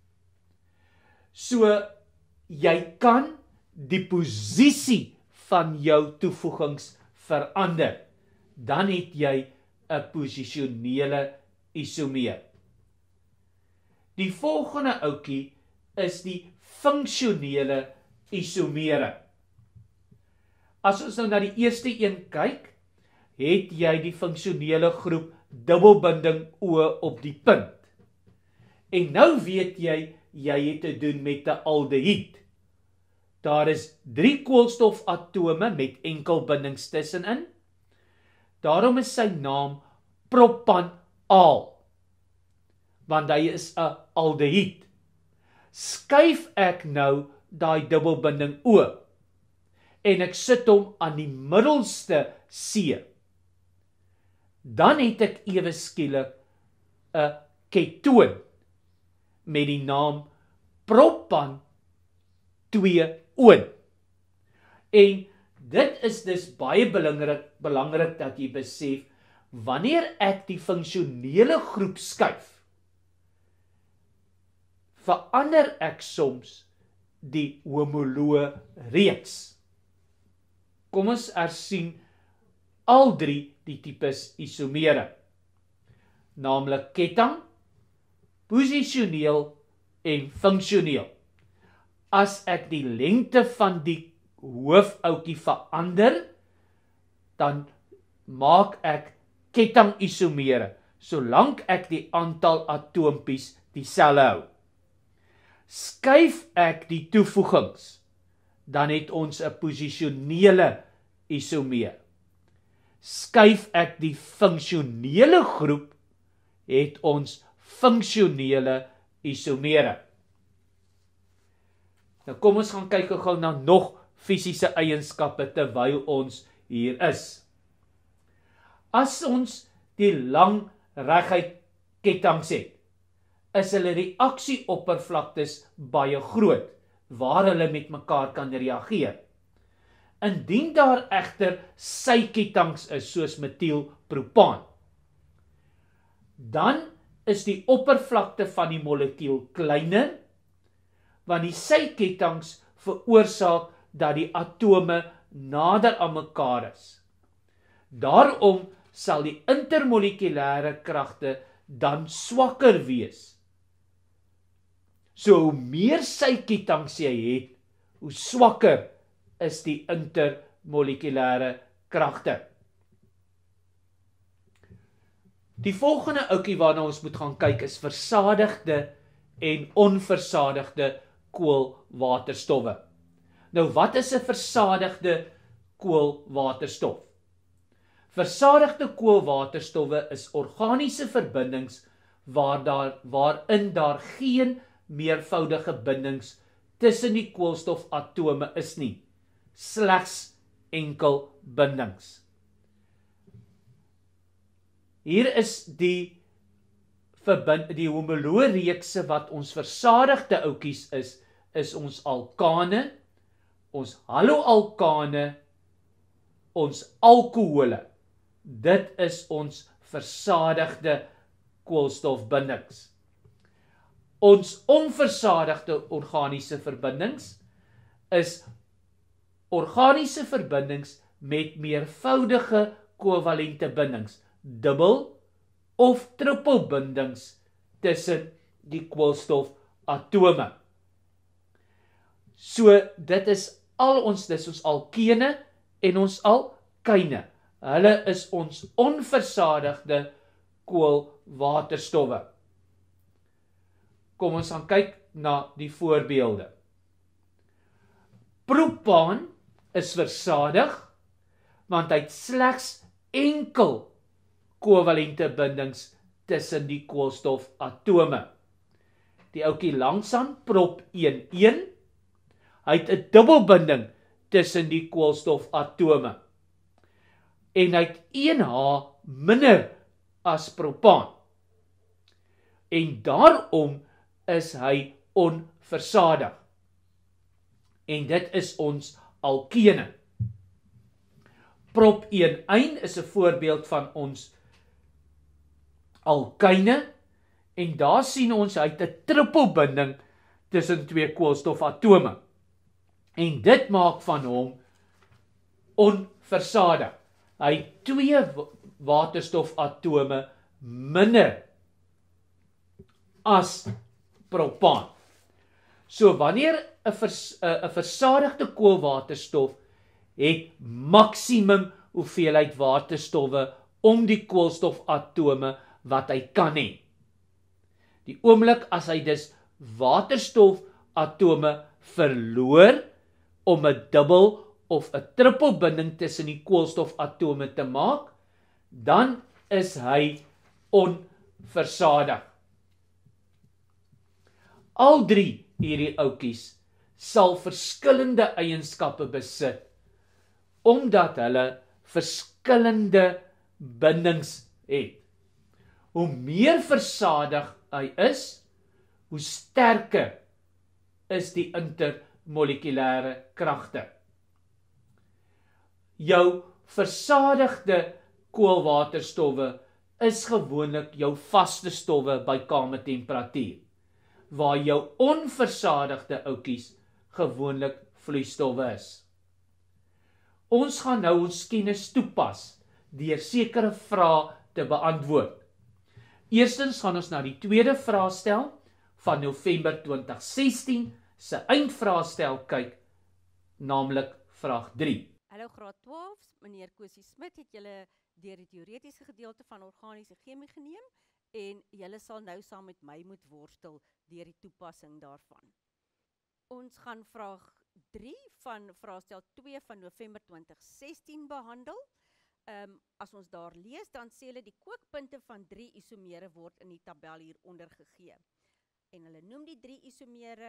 So, jy kan die posisie van jou toevoegings verander. Dan het jy 'n posisionele isomeer. Die volgende ouetjie is die funksionele isomere. As ons nou na die eerste een kyk, het jy die funksionele groep dubbelbinding O op die punt. En nou weet jy, jy het te doen met 'n aldehied. Daar is drie koolstofatome met enkel bindings tussenin. Daarom is sy naam propanaal, want hy is 'n aldehied. Skuif ek nou daai dubbelbinding O, en ek sit hom aan die middelste C, dan het ek ewe skielik 'n ketoon met die naam propan twee oon. En dit is dus baie belangrik, belangrik dat jy besef, wanneer ek die funksionele groep skuif, verander ek soms die homoloë reeks. Kom ons hersien al drie die tipes isomere, naamlik ketting, posisioneel en funksioneel. As ek die lengte van die hoofoutjie verander, dan maak ek ketting isomere, solank ek die aantal atoompies dieselfde hou. Skuif ek die toevoegings, dan het ons 'n posisionele isomeer. Skuif ek die funksionele groep, het ons funksionele isomere. Nou kom ons gaan kyk gou na nog fisiese eienskappe terwyl ons hier is. As ons die lang reguit kettinge het, is hulle reaksieoppervlaktes baie groot, waar hulle met mekaar kan reageer. Indien daar egter sykettinge is, soos metielpropaan, dan is die oppervlakte van die molekuul kleiner, want die sykettinge veroorsaak dat die atome nader aan mekaar is. Daarom sal die intermolekulêre kragte dan swakker wees. So hoe meer sykettinge jy het, hoe swakker is die intermolekulêre kragte. Die volgende ouetjie waarna ons moet gaan kyk is versadigde en onversadigde koolwaterstowwe. Nou wat is 'n versadigde koolwaterstof? Versadigde koolwaterstowwe is organiese verbindings waar daar, waarin daar geen meervoudige bindings tussen die koolstofatome is nie, slegs enkel bindings. Hier is die verbind, die homoloogreekse wat ons versadigde ouetjies is, is ons alkane, ons haloalkane, ons alkohole. Dit is ons versadigde koolstofbindings. Ons onversadigde organiese verbindings is organiese verbindings met meervoudige kovalente bindings, dubbel of trippelbindings tussen die koolstofatome. So dit is al ons, dis ons alkene en ons alkyne. Hulle is ons onversadigde koolwaterstowwe. Kom ons gaan kyk na die voorbeelde. Propaan is versadig, want hy het slegs enkel kovalente bindings tussen die koolstofatome. Die ouetjie langsaan, prop een een, hy het 'n dubbelbinding tussen die koolstofatome. En hy het een H minder as propaan. En daarom is hy onversadig. En dit is ons alkene. Prop een een is 'n voorbeeld van ons alkyne, en daar sien ons hy het 'n trippelbinding tussen twee koolstofatome. En dit maak van hom onversadig. Hy het twee waterstofatome minder as propaan. So wanneer 'n vers, 'n versadigde koolwaterstof het maksimum hoeveelheid waterstowwe om die koolstofatome wat hy kan hê. Die oomblik as hy dus waterstofatome verloor om 'n dubbel of 'n trippelbinding tussen die koolstofatome te maak, dan is hy onversadig. Al drie hierdie ouetjies sal verskillende eienskappe besit, omdat hulle verskillende bindings het. Hoe meer versadig hy is, hoe sterker is die intermolekulêre kragte. Jou versadigde koolwaterstowwe is gewoonlik jou vaste stowwe by kamertemperatuur, waar jou onversadigde ouetjies gewoonlik vloeistowwe is. Ons gaan nou ons kennis toepas deur sekere vrae te beantwoord. Eerstens gaan ons na die tweede vraestel van November twintig sestien se eindvraestel kyk, naamlik vraag drie. Hallo graad twaalf, meneer Kosie Smit het julle deur die teoretiese gedeelte van organiese chemie geneem en julle sal nou saam met my moet worstel deur die toepassing daarvan. Ons gaan vraag drie van vraestel twee van November twintig sestien behandel. Um, as ons daar lees, dan sê hulle die kookpunte van drie isomere word in die tabel hieronder gegee. En hulle noem die drie isomere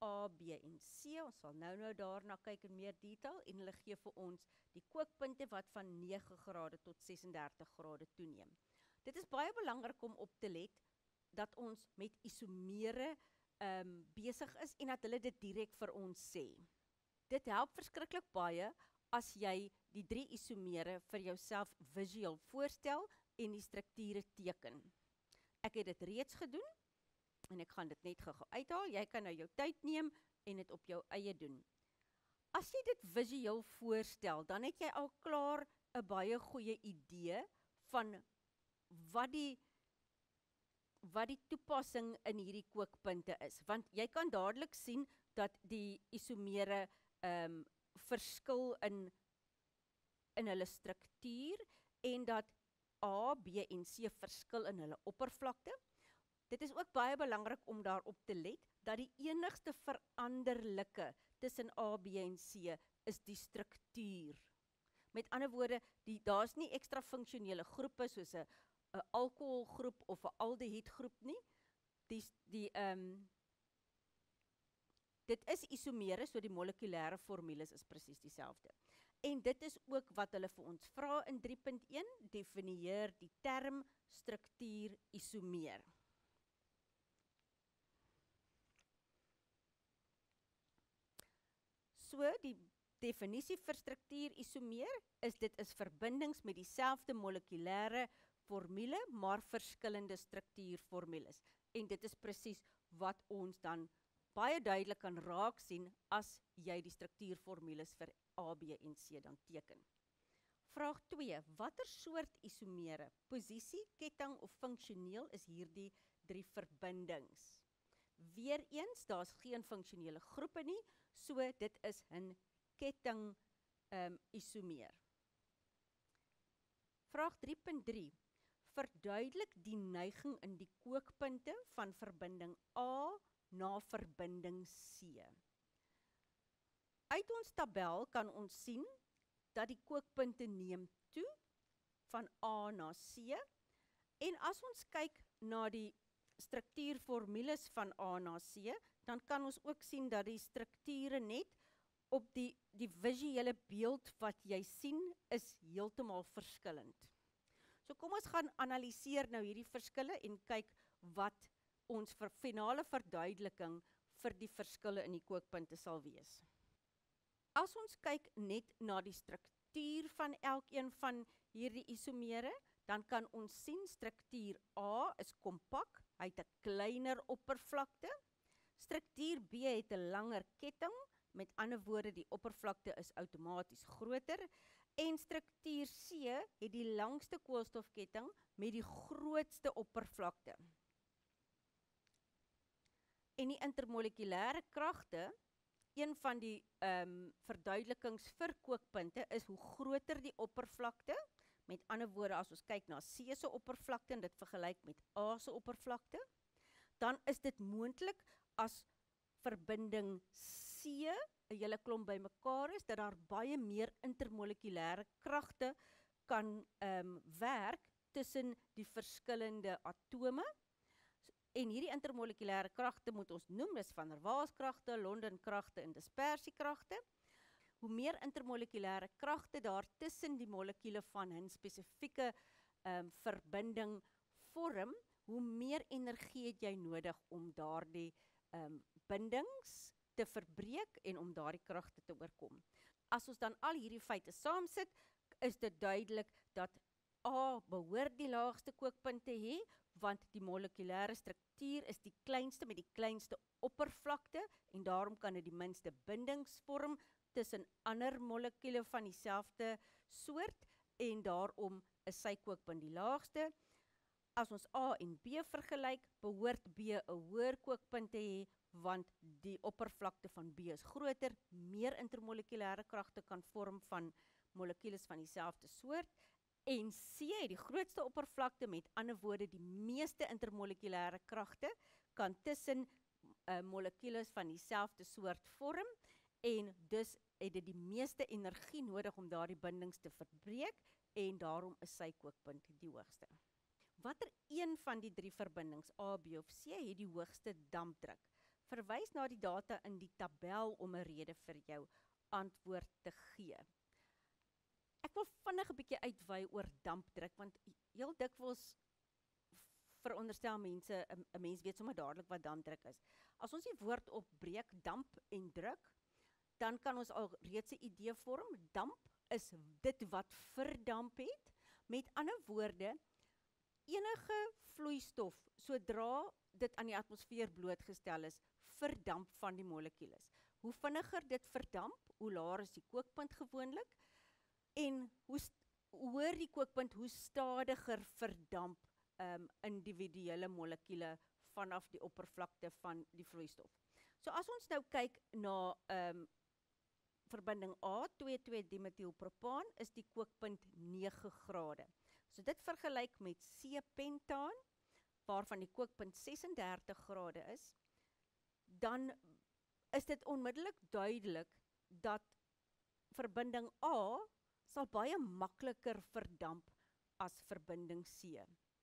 A, B en C. Ons sal nou nou daarna kyk in meer detail en hulle gee vir ons die kookpunte wat van nege grade tot ses en dertig grade toeneem. Dit is baie belangrik om op te let dat ons met isomere um, besig is en dat hulle dit direk vir ons sê. Dit help verskriklik baie as jy die drie isomere vir jouself visueel voorstel en die strukture teken. Ek het dit reeds gedoen en ek gaan dit net gou uithaal. Jy kan nou jou tyd neem en dit op jou eie doen. As jy dit visueel voorstel, dan het jy al klaar 'n baie goeie idee van wat die wat die toepassing in hierdie kookpunte is. Want jy kan dadelik sien dat die isomere um, verskil in, in hulle struktuur en dat A, B en C verskil in hulle oppervlakte. Dit is ook baie belangrik om daarop te let dat die enigste veranderlike tussen A, B en C is die struktuur. Met ander woorde, daar's nie ekstra funksionele groepe soos 'n 'n alkoholgroep of 'n aldehiedgroep nie. Die die ehm um, dit is isomere, so die molekulêre formules is presies dieselfde. En dit is ook wat hulle vir ons vra in drie punt een, definieer die term struktuur isomeer. So die definisie vir struktuur isomeer is dit is verbindings met dieselfde molekulêre formule, maar verskillende struktuurformules. En dit is presies wat ons dan baie duidelik kan raak sien as jy die struktuurformules vir A, B en C dan teken. Vraag twee. Watter soort isomere, posisie, ketting of funksioneel is hierdie drie verbindings? Weereens, daar's geen funksionele groepe nie, so dit is 'n ketting um, isomeer. Vraag drie punt drie. Verduidelik die neiging in die kookpunte van verbinding A na verbinding C. Uit ons tabel kan ons sien dat die kookpunte neem toe van A na C. En as ons kyk na die struktuurformules van A na C, dan kan ons ook sien dat die strukture net op die, die visuele beeld wat jy sien, is heeltemal verskillend. So kom ons gaan analiseer nou hierdie verskille en kyk wat ons vir finale verduideliking vir die verskille in die kookpunte sal wees. As ons kyk net na die struktuur van elkeen van hierdie isomere, dan kan ons sien struktuur A is kompak, hy het 'n kleiner oppervlakte. Struktuur B het 'n langer ketting, met ander woorde die oppervlakte is outomaties groter. En struktuur C het die langste koolstofketting met die grootste oppervlakte. En die intermolekulêre kragte, een van die um, verduidelikings vir kookpunte is hoe groter die oppervlakte. Met ander woorde, as ons kyk na C se oppervlakte en dit vergelyk met A se oppervlakte, dan is dit moontlik as verbinding C 'n hele klomp bymekaar is, dat daar baie meer intermolekulêre kragte kan um, werk tussen die verskillende atome. En hierdie intermolekulêre kragte moet ons noem, dis van der Waals kragte, London kragte en dispersiekragte. Hoe meer intermolekulêre kragte daar tussen die molekule van 'n spesifieke um, verbinding vorm, hoe meer energie het jy nodig om daardie um, bindings te verbreek en om daardie kragte te oorkom. As ons dan al hierdie feite saamsit, is dit duidelik dat A behoort die laagste kookpunte hê, want die molekulêre struktuur is die kleinste met die kleinste oppervlakte en daarom kan dit die minste bindings vorm tussen ander molekule van dieselfde soort en daarom is sy kookpunt die laagste. As ons A en B vergelyk, behoort B 'n hoër kookpunt te hê, want die oppervlakte van B is groter, meer intermolekulêre kragte kan vorm van molekules van dieselfde soort. En C het die grootste oppervlakte, met ander woorde die meeste intermolekulêre kragte kan tussen uh, molekules van dieselfde soort vorm en dus het dit die meeste energie nodig om daardie bindings te verbreek en daarom is sy kookpunt die hoogste. Watter een van die drie verbindings A, B of C het die hoogste dampdruk? Verwys na die data in die tabel om 'n rede vir jou antwoord te gee. Ek wil vinnig 'n bietjie uitwy oor dampdruk, want heel dikwels veronderstel mense, 'n mens weet sommer dadelik wat dampdruk is. As ons die woord opbreek, damp en druk, dan kan ons al reeds 'n idee vorm. Damp is dit wat verdamp het. Met ander woorde, enige vloeistof, sodra dit aan die atmosfeer blootgestel is, verdamp van die molekules. Hoe vinniger dit verdamp, hoe laer is die kookpunt gewoonlik, en hoe hoër die kookpunt, hoe stadiger verdamp um, individuele molekule vanaf die oppervlakte van die vloeistof. So as ons nou kyk na um, verbinding A, twee twee dimetielpropaan, is die kookpunt nege grade. So dit vergelyk met C-pentaan, waarvan die kookpunt ses en dertig grade is, dan is dit onmiddellik duidelik dat verbinding A sal baie makliker verdamp as verbinding C.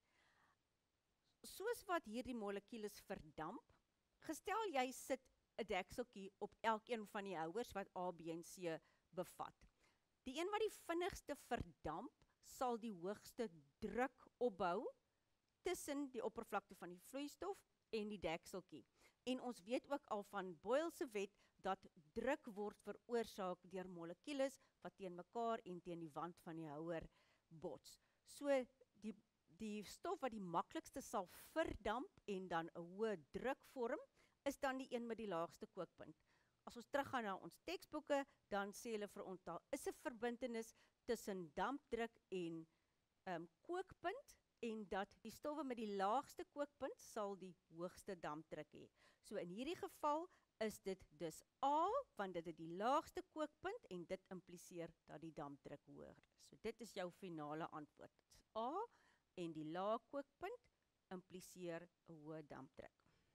Soos wat hierdie molekules verdamp, gestel jy sit 'n dekseltjie op elkeen van die houers wat A, B en C bevat. Die een wat die vinnigste verdamp, sal die hoogste druk opbou tussen die oppervlakte van die vloeistof en die dekseltjie. En ons weet ook al van Boyle se wet dat druk word veroorsaak deur molekules wat teen mekaar en teen die wand van die houer bots. So die, die stof wat die maklikste sal verdamp en dan 'n hoë druk vorm, is dan die een met die laagste kookpunt. As ons teruggaan na ons teksboeke, dan sê hulle vir ons daar is 'n verbintenis tussen dampdruk en um, kookpunt, en dat die stowwe met die laagste kookpunt sal die hoogste dampdruk hê. So in hierdie geval is dit dus A, want dit het die laagste kookpunt en dit impliseer dat die dampdruk hoër is. So dit is jou finale antwoord. Dit is A en die lae kookpunt impliseer 'n hoë dampdruk.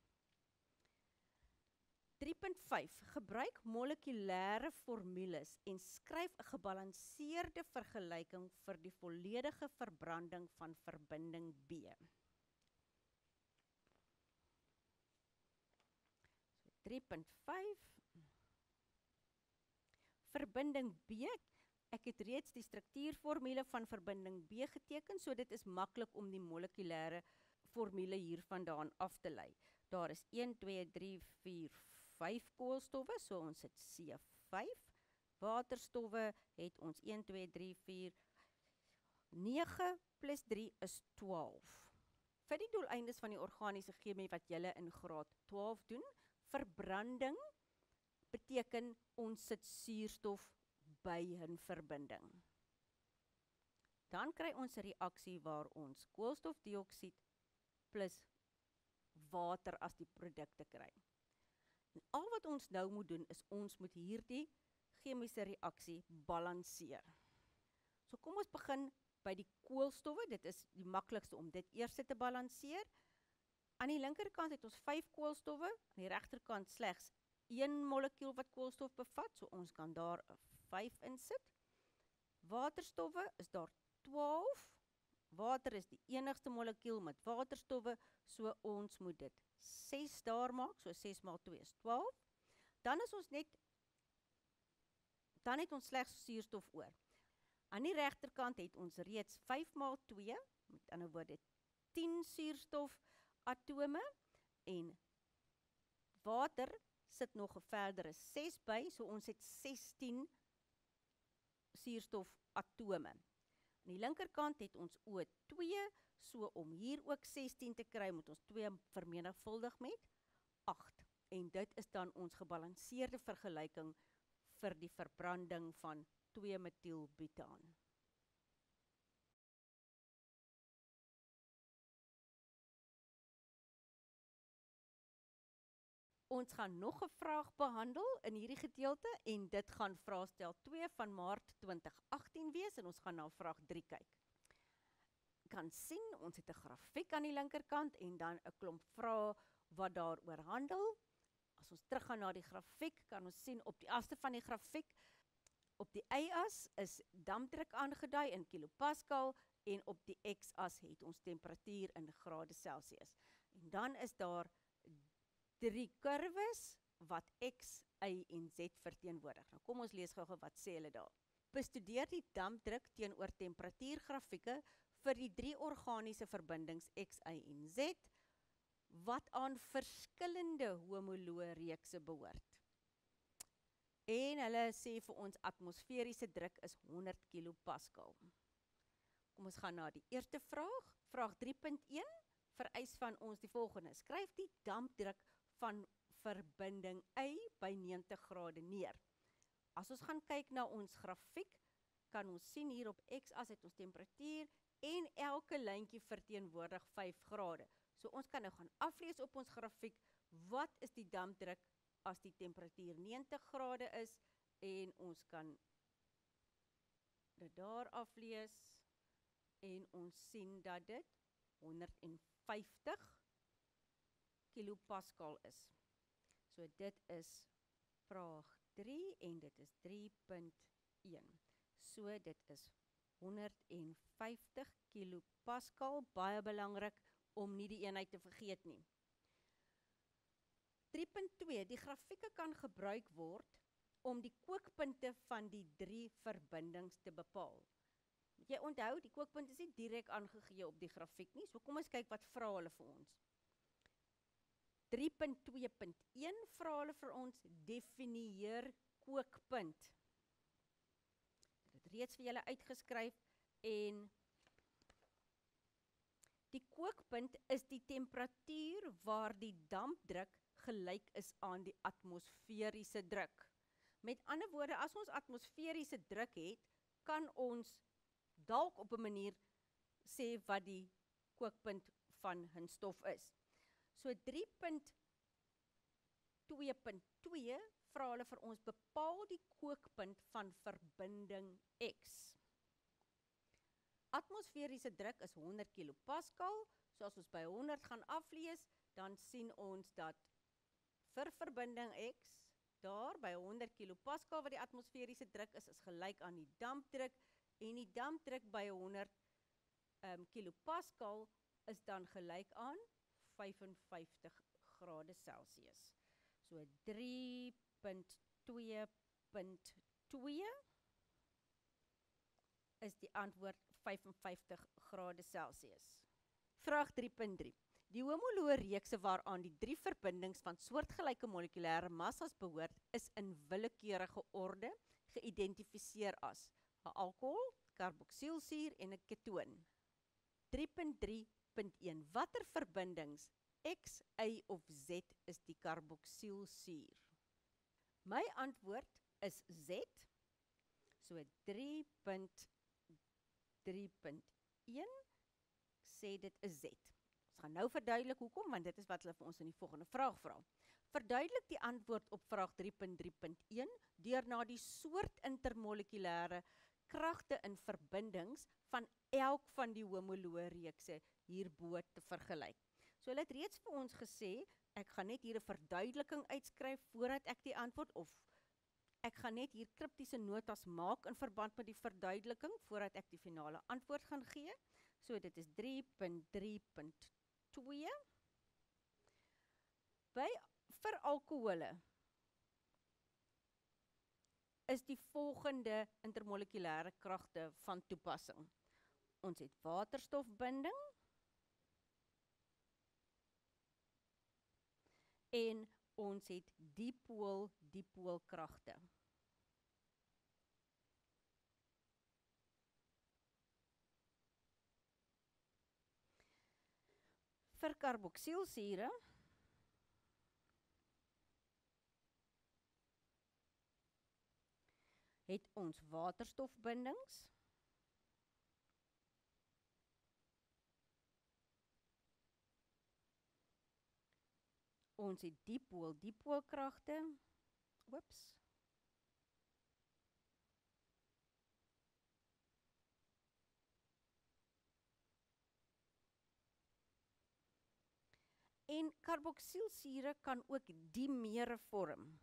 drie punt vyf. Gebruik molekulêre formules en skryf 'n gebalanseerde vergelyking vir die volledige verbranding van verbinding B. So drie punt vyf. Verbinding B. Ek het reeds die struktuurformule van verbinding B geteken, so dit is maklik om die molekulêre formule hiervandaan af te lei. Daar is een, twee, drie, vier, vyf koolstowwe, so ons het C vyf. Waterstowwe het ons een, twee, drie, vier, nege plus drie is twaalf. Vir die doeleindes van die organiese chemie wat julle in graad twaalf doen, verbranding beteken ons sit suurstof by 'n verbinding. Dan kry ons 'n reaksie waar ons koolstofdioksied plus water as die produkte kry. En al wat ons nou moet doen, is ons moet hierdie chemiese reaksie balanseer. So kom ons begin by die koolstowwe, dit is die maklikste om dit eers te balanseer. Aan die linkerkant het ons vyf koolstowwe, aan die regterkant slegs een molekuul wat koolstof bevat, so ons kan daar vyf insit. Waterstowwe is daar twaalf. Water is die enigste molekuul met waterstowwe, so ons moet dit ses daar maak, so ses maal twee is twaalf. Dan is ons net, dan het ons slegs suurstof oor. Aan die regterkant het ons reeds vyf maal twee, met ander woorde tien suurstofatome, en water sit nog 'n verdere ses by, so ons het sestien suurstofatome. Aan die linkerkant het ons O twee, so om hier ook sestien te kry, moet ons twee vermenigvuldig met agt. En dit is dan ons gebalanseerde vergelyking vir die verbranding van twee metielbutaan. Ons gaan nog 'n vraag behandel in hierdie gedeelte en dit gaan vraestel twee van Maart twintig agttien wees en ons gaan na vraag drie kyk. Kan sien, ons het 'n grafiek aan die linkerkant en dan 'n klomp vrae wat daaroor handel. As ons teruggaan na die grafiek, kan ons sien op die aste van die grafiek, op die y-as is dampdruk aangedui in kilopascal en op die x-as het ons temperatuur in grade Celsius. En dan is daar drie kurwes wat X, Y en Z verteenwoordig. Nou kom ons lees gou-gou wat sê hulle daar. Bestudeer die dampdruk teenoor temperatuurgrafieke vir die drie organiese verbindings X, Y en Z wat aan verskillende homoloë reekse behoort. En hulle sê vir ons atmosferiese druk is honderd kilopascal. Kom ons gaan na die eerste vraag. Vraag drie punt een vereis van ons die volgende. Skryf die dampdruk van verbinding Y by negentig grade neer. As ons gaan kyk na ons grafiek, kan ons sien hier op X-as het ons temperatuur en elke lyntjie verteenwoordig vyf grade. So ons kan nou gaan aflees op ons grafiek, wat is die dampdruk as die temperatuur negentig grade is, en ons kan dit daar aflees, en ons sien dat dit honderd vyftig kilopascal is. So dit is vraag drie en dit is drie punt een. So dit is honderd vyftig kilopascal, baie belangrik om nie die eenheid te vergeet nie. drie punt twee, die grafieke kan gebruik word om die kookpunte van die drie verbindings te bepaal. Jy onthou, die kookpunt is nie direk aangegee op die grafiek nie, so kom ons kyk wat vra hulle vir ons. drie punt twee punt een vra hulle vir ons, definieer kookpunt. Ek het reeds vir julle uitgeskryf, en die kookpunt is die temperatuur waar die dampdruk gelyk is aan die atmosferiese druk. Met ander woorde, as ons atmosferiese druk het, kan ons dalk op 'n manier sê wat die kookpunt van 'n stof is. So drie punt twee punt twee vra hulle vir ons, bepaal die kookpunt van verbinding X. Atmosferiese druk is honderd kilopascal, so as ons by honderd gaan aflees, dan sien ons dat vir verbinding X, daar by honderd kilopascal wat die atmosferiese druk is, is gelyk aan die dampdruk, en die dampdruk by honderd um, kilopascal is dan gelyk aan vyfenvyftig grade Celsius. So drie punt twee punt twee is die antwoord vyfenvyftig grade Celsius. Vraag drie punt drie. Die homoloë reekse waaraan die drie verbindings van soortgelyke molekulêre massas behoort, is in willekeurige orde geïdentifiseer as 'n alkohol, karboksielsuur en 'n ketoon. drie punt drie punt een. Watter verbindings X, Y of Z is die karboksielsuur? My antwoord is Z. So drie punt drie punt een sê dit is Z. Ons gaan nou verduidelik hoekom, want dit is wat hulle vir ons in die volgende vraag vra. Verduidelik die antwoord op vraag drie punt drie punt een deur na die soort intermolekulêre kragte in verbindings van elk van die homoloë reekse hierbo te vergelyk. So hulle het reeds vir ons gesê, ek gaan net hier 'n verduideliking uitskryf voordat ek die antwoord, of ek gaan net hier kriptiese notas maak in verband met die verduideliking voordat ek die finale antwoord gaan gee. So dit is drie punt drie punt twee. By vir alkohole is die volgende intermolekulêre kragte van toepassing. Ons het waterstofbinding en ons het dipool-dipool kragte. Vir karboksielsure het ons waterstofbindings ons het dipool-dipool kragte. Oeps. En karboksielsure kan ook dimere vorm.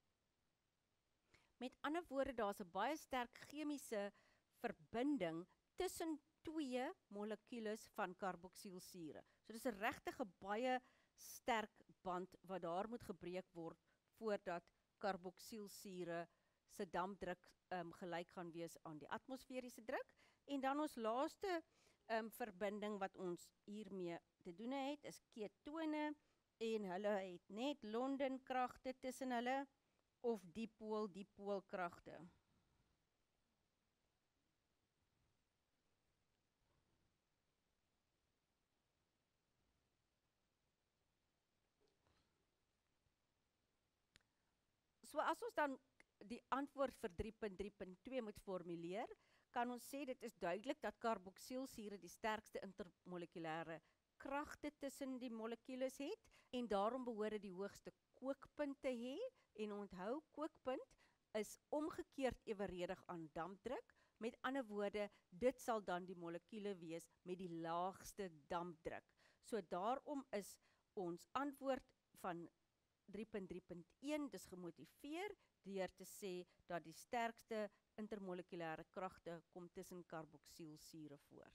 Met ander woorde, daar's 'n baie sterk chemiese verbinding tussen twee molekules van karboksielsure. So dis 'n regtig 'n baie sterk band wat daar moet gebreek word voordat karboksielsure se dampdruk um, gelyk gaan wees aan die atmosferiese druk. En dan ons laaste um, verbinding wat ons hiermee te doen het, is ketone, en hulle het net London-kragte tussen hulle, of dipool-dipool-kragte. So as ons dan die antwoord vir drie punt drie punt twee moet formuleer, kan ons sê dit is duidelik dat karboksielsure die sterkste intermolekulêre kragte tussen die molekules het, en daarom behoort dit die hoogste kookpunt te hê, en onthou, kookpunt is omgekeerd eweredig aan dampdruk. Met ander woorde, dit sal dan die molekule wees met die laagste dampdruk. So daarom is ons antwoord van drie punt drie punt een dis gemotiveer deur te sê dat die sterkste intermolekulêre kragte kom tussen karboksielsure voor.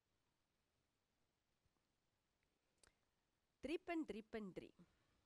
drie punt drie punt drie.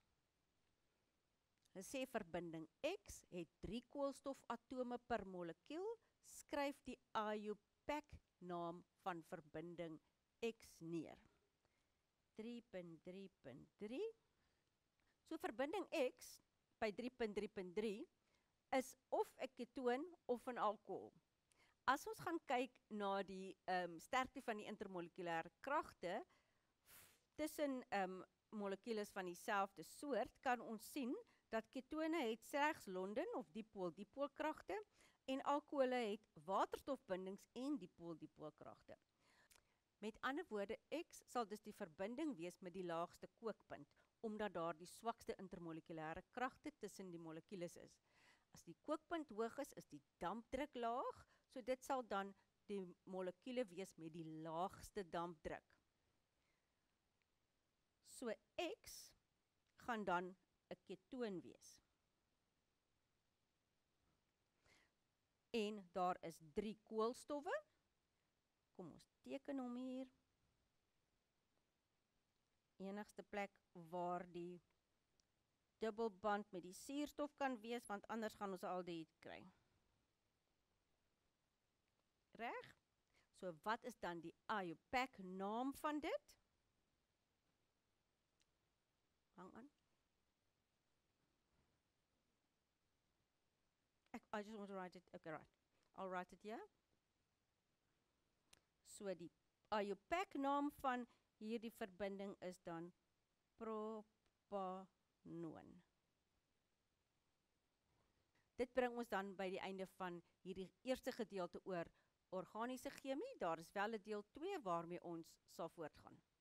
Hulle sê verbinding X het drie koolstofatome per molekuul, skryf die I U P A C naam van verbinding X neer. drie punt drie punt drie. So verbinding X by drie punt drie punt drie is of 'n ketoon of 'n alkohol. As ons gaan kyk na die um, sterkte van die intermolekulêre kragte tussen um, molekules van dieselfde soort, kan ons sien dat ketone het slegs London of dipool-dipool kragte en alkohole het waterstofbindings en dipool-dipool kragte. Met ander woorde, X sal dus die verbinding wees met die laagste kookpunt, omdat daar die swakste intermolekulêre kragte tussen die molekules is. As die kookpunt hoog is, is die dampdruk laag, so dit sal dan die molekule wees met die laagste dampdruk. So X gaan dan 'n ketoon wees. En daar is drie koolstowwe. Kom ons teken hom hier. Enigste plek waar die dubbelband met die suurstof kan wees, want anders gaan ons aldehied kry. Reg? So wat is dan die I U P A C naam van dit? Hang aan. I just want to write it, okay, right. I'll write it here. So die I U P A C naam van hierdie verbinding is dan propanoon. Dit bring ons dan by die einde van hierdie eerste gedeelte oor organiese chemie. Daar is wel 'n deel twee waarmee ons sal voortgaan.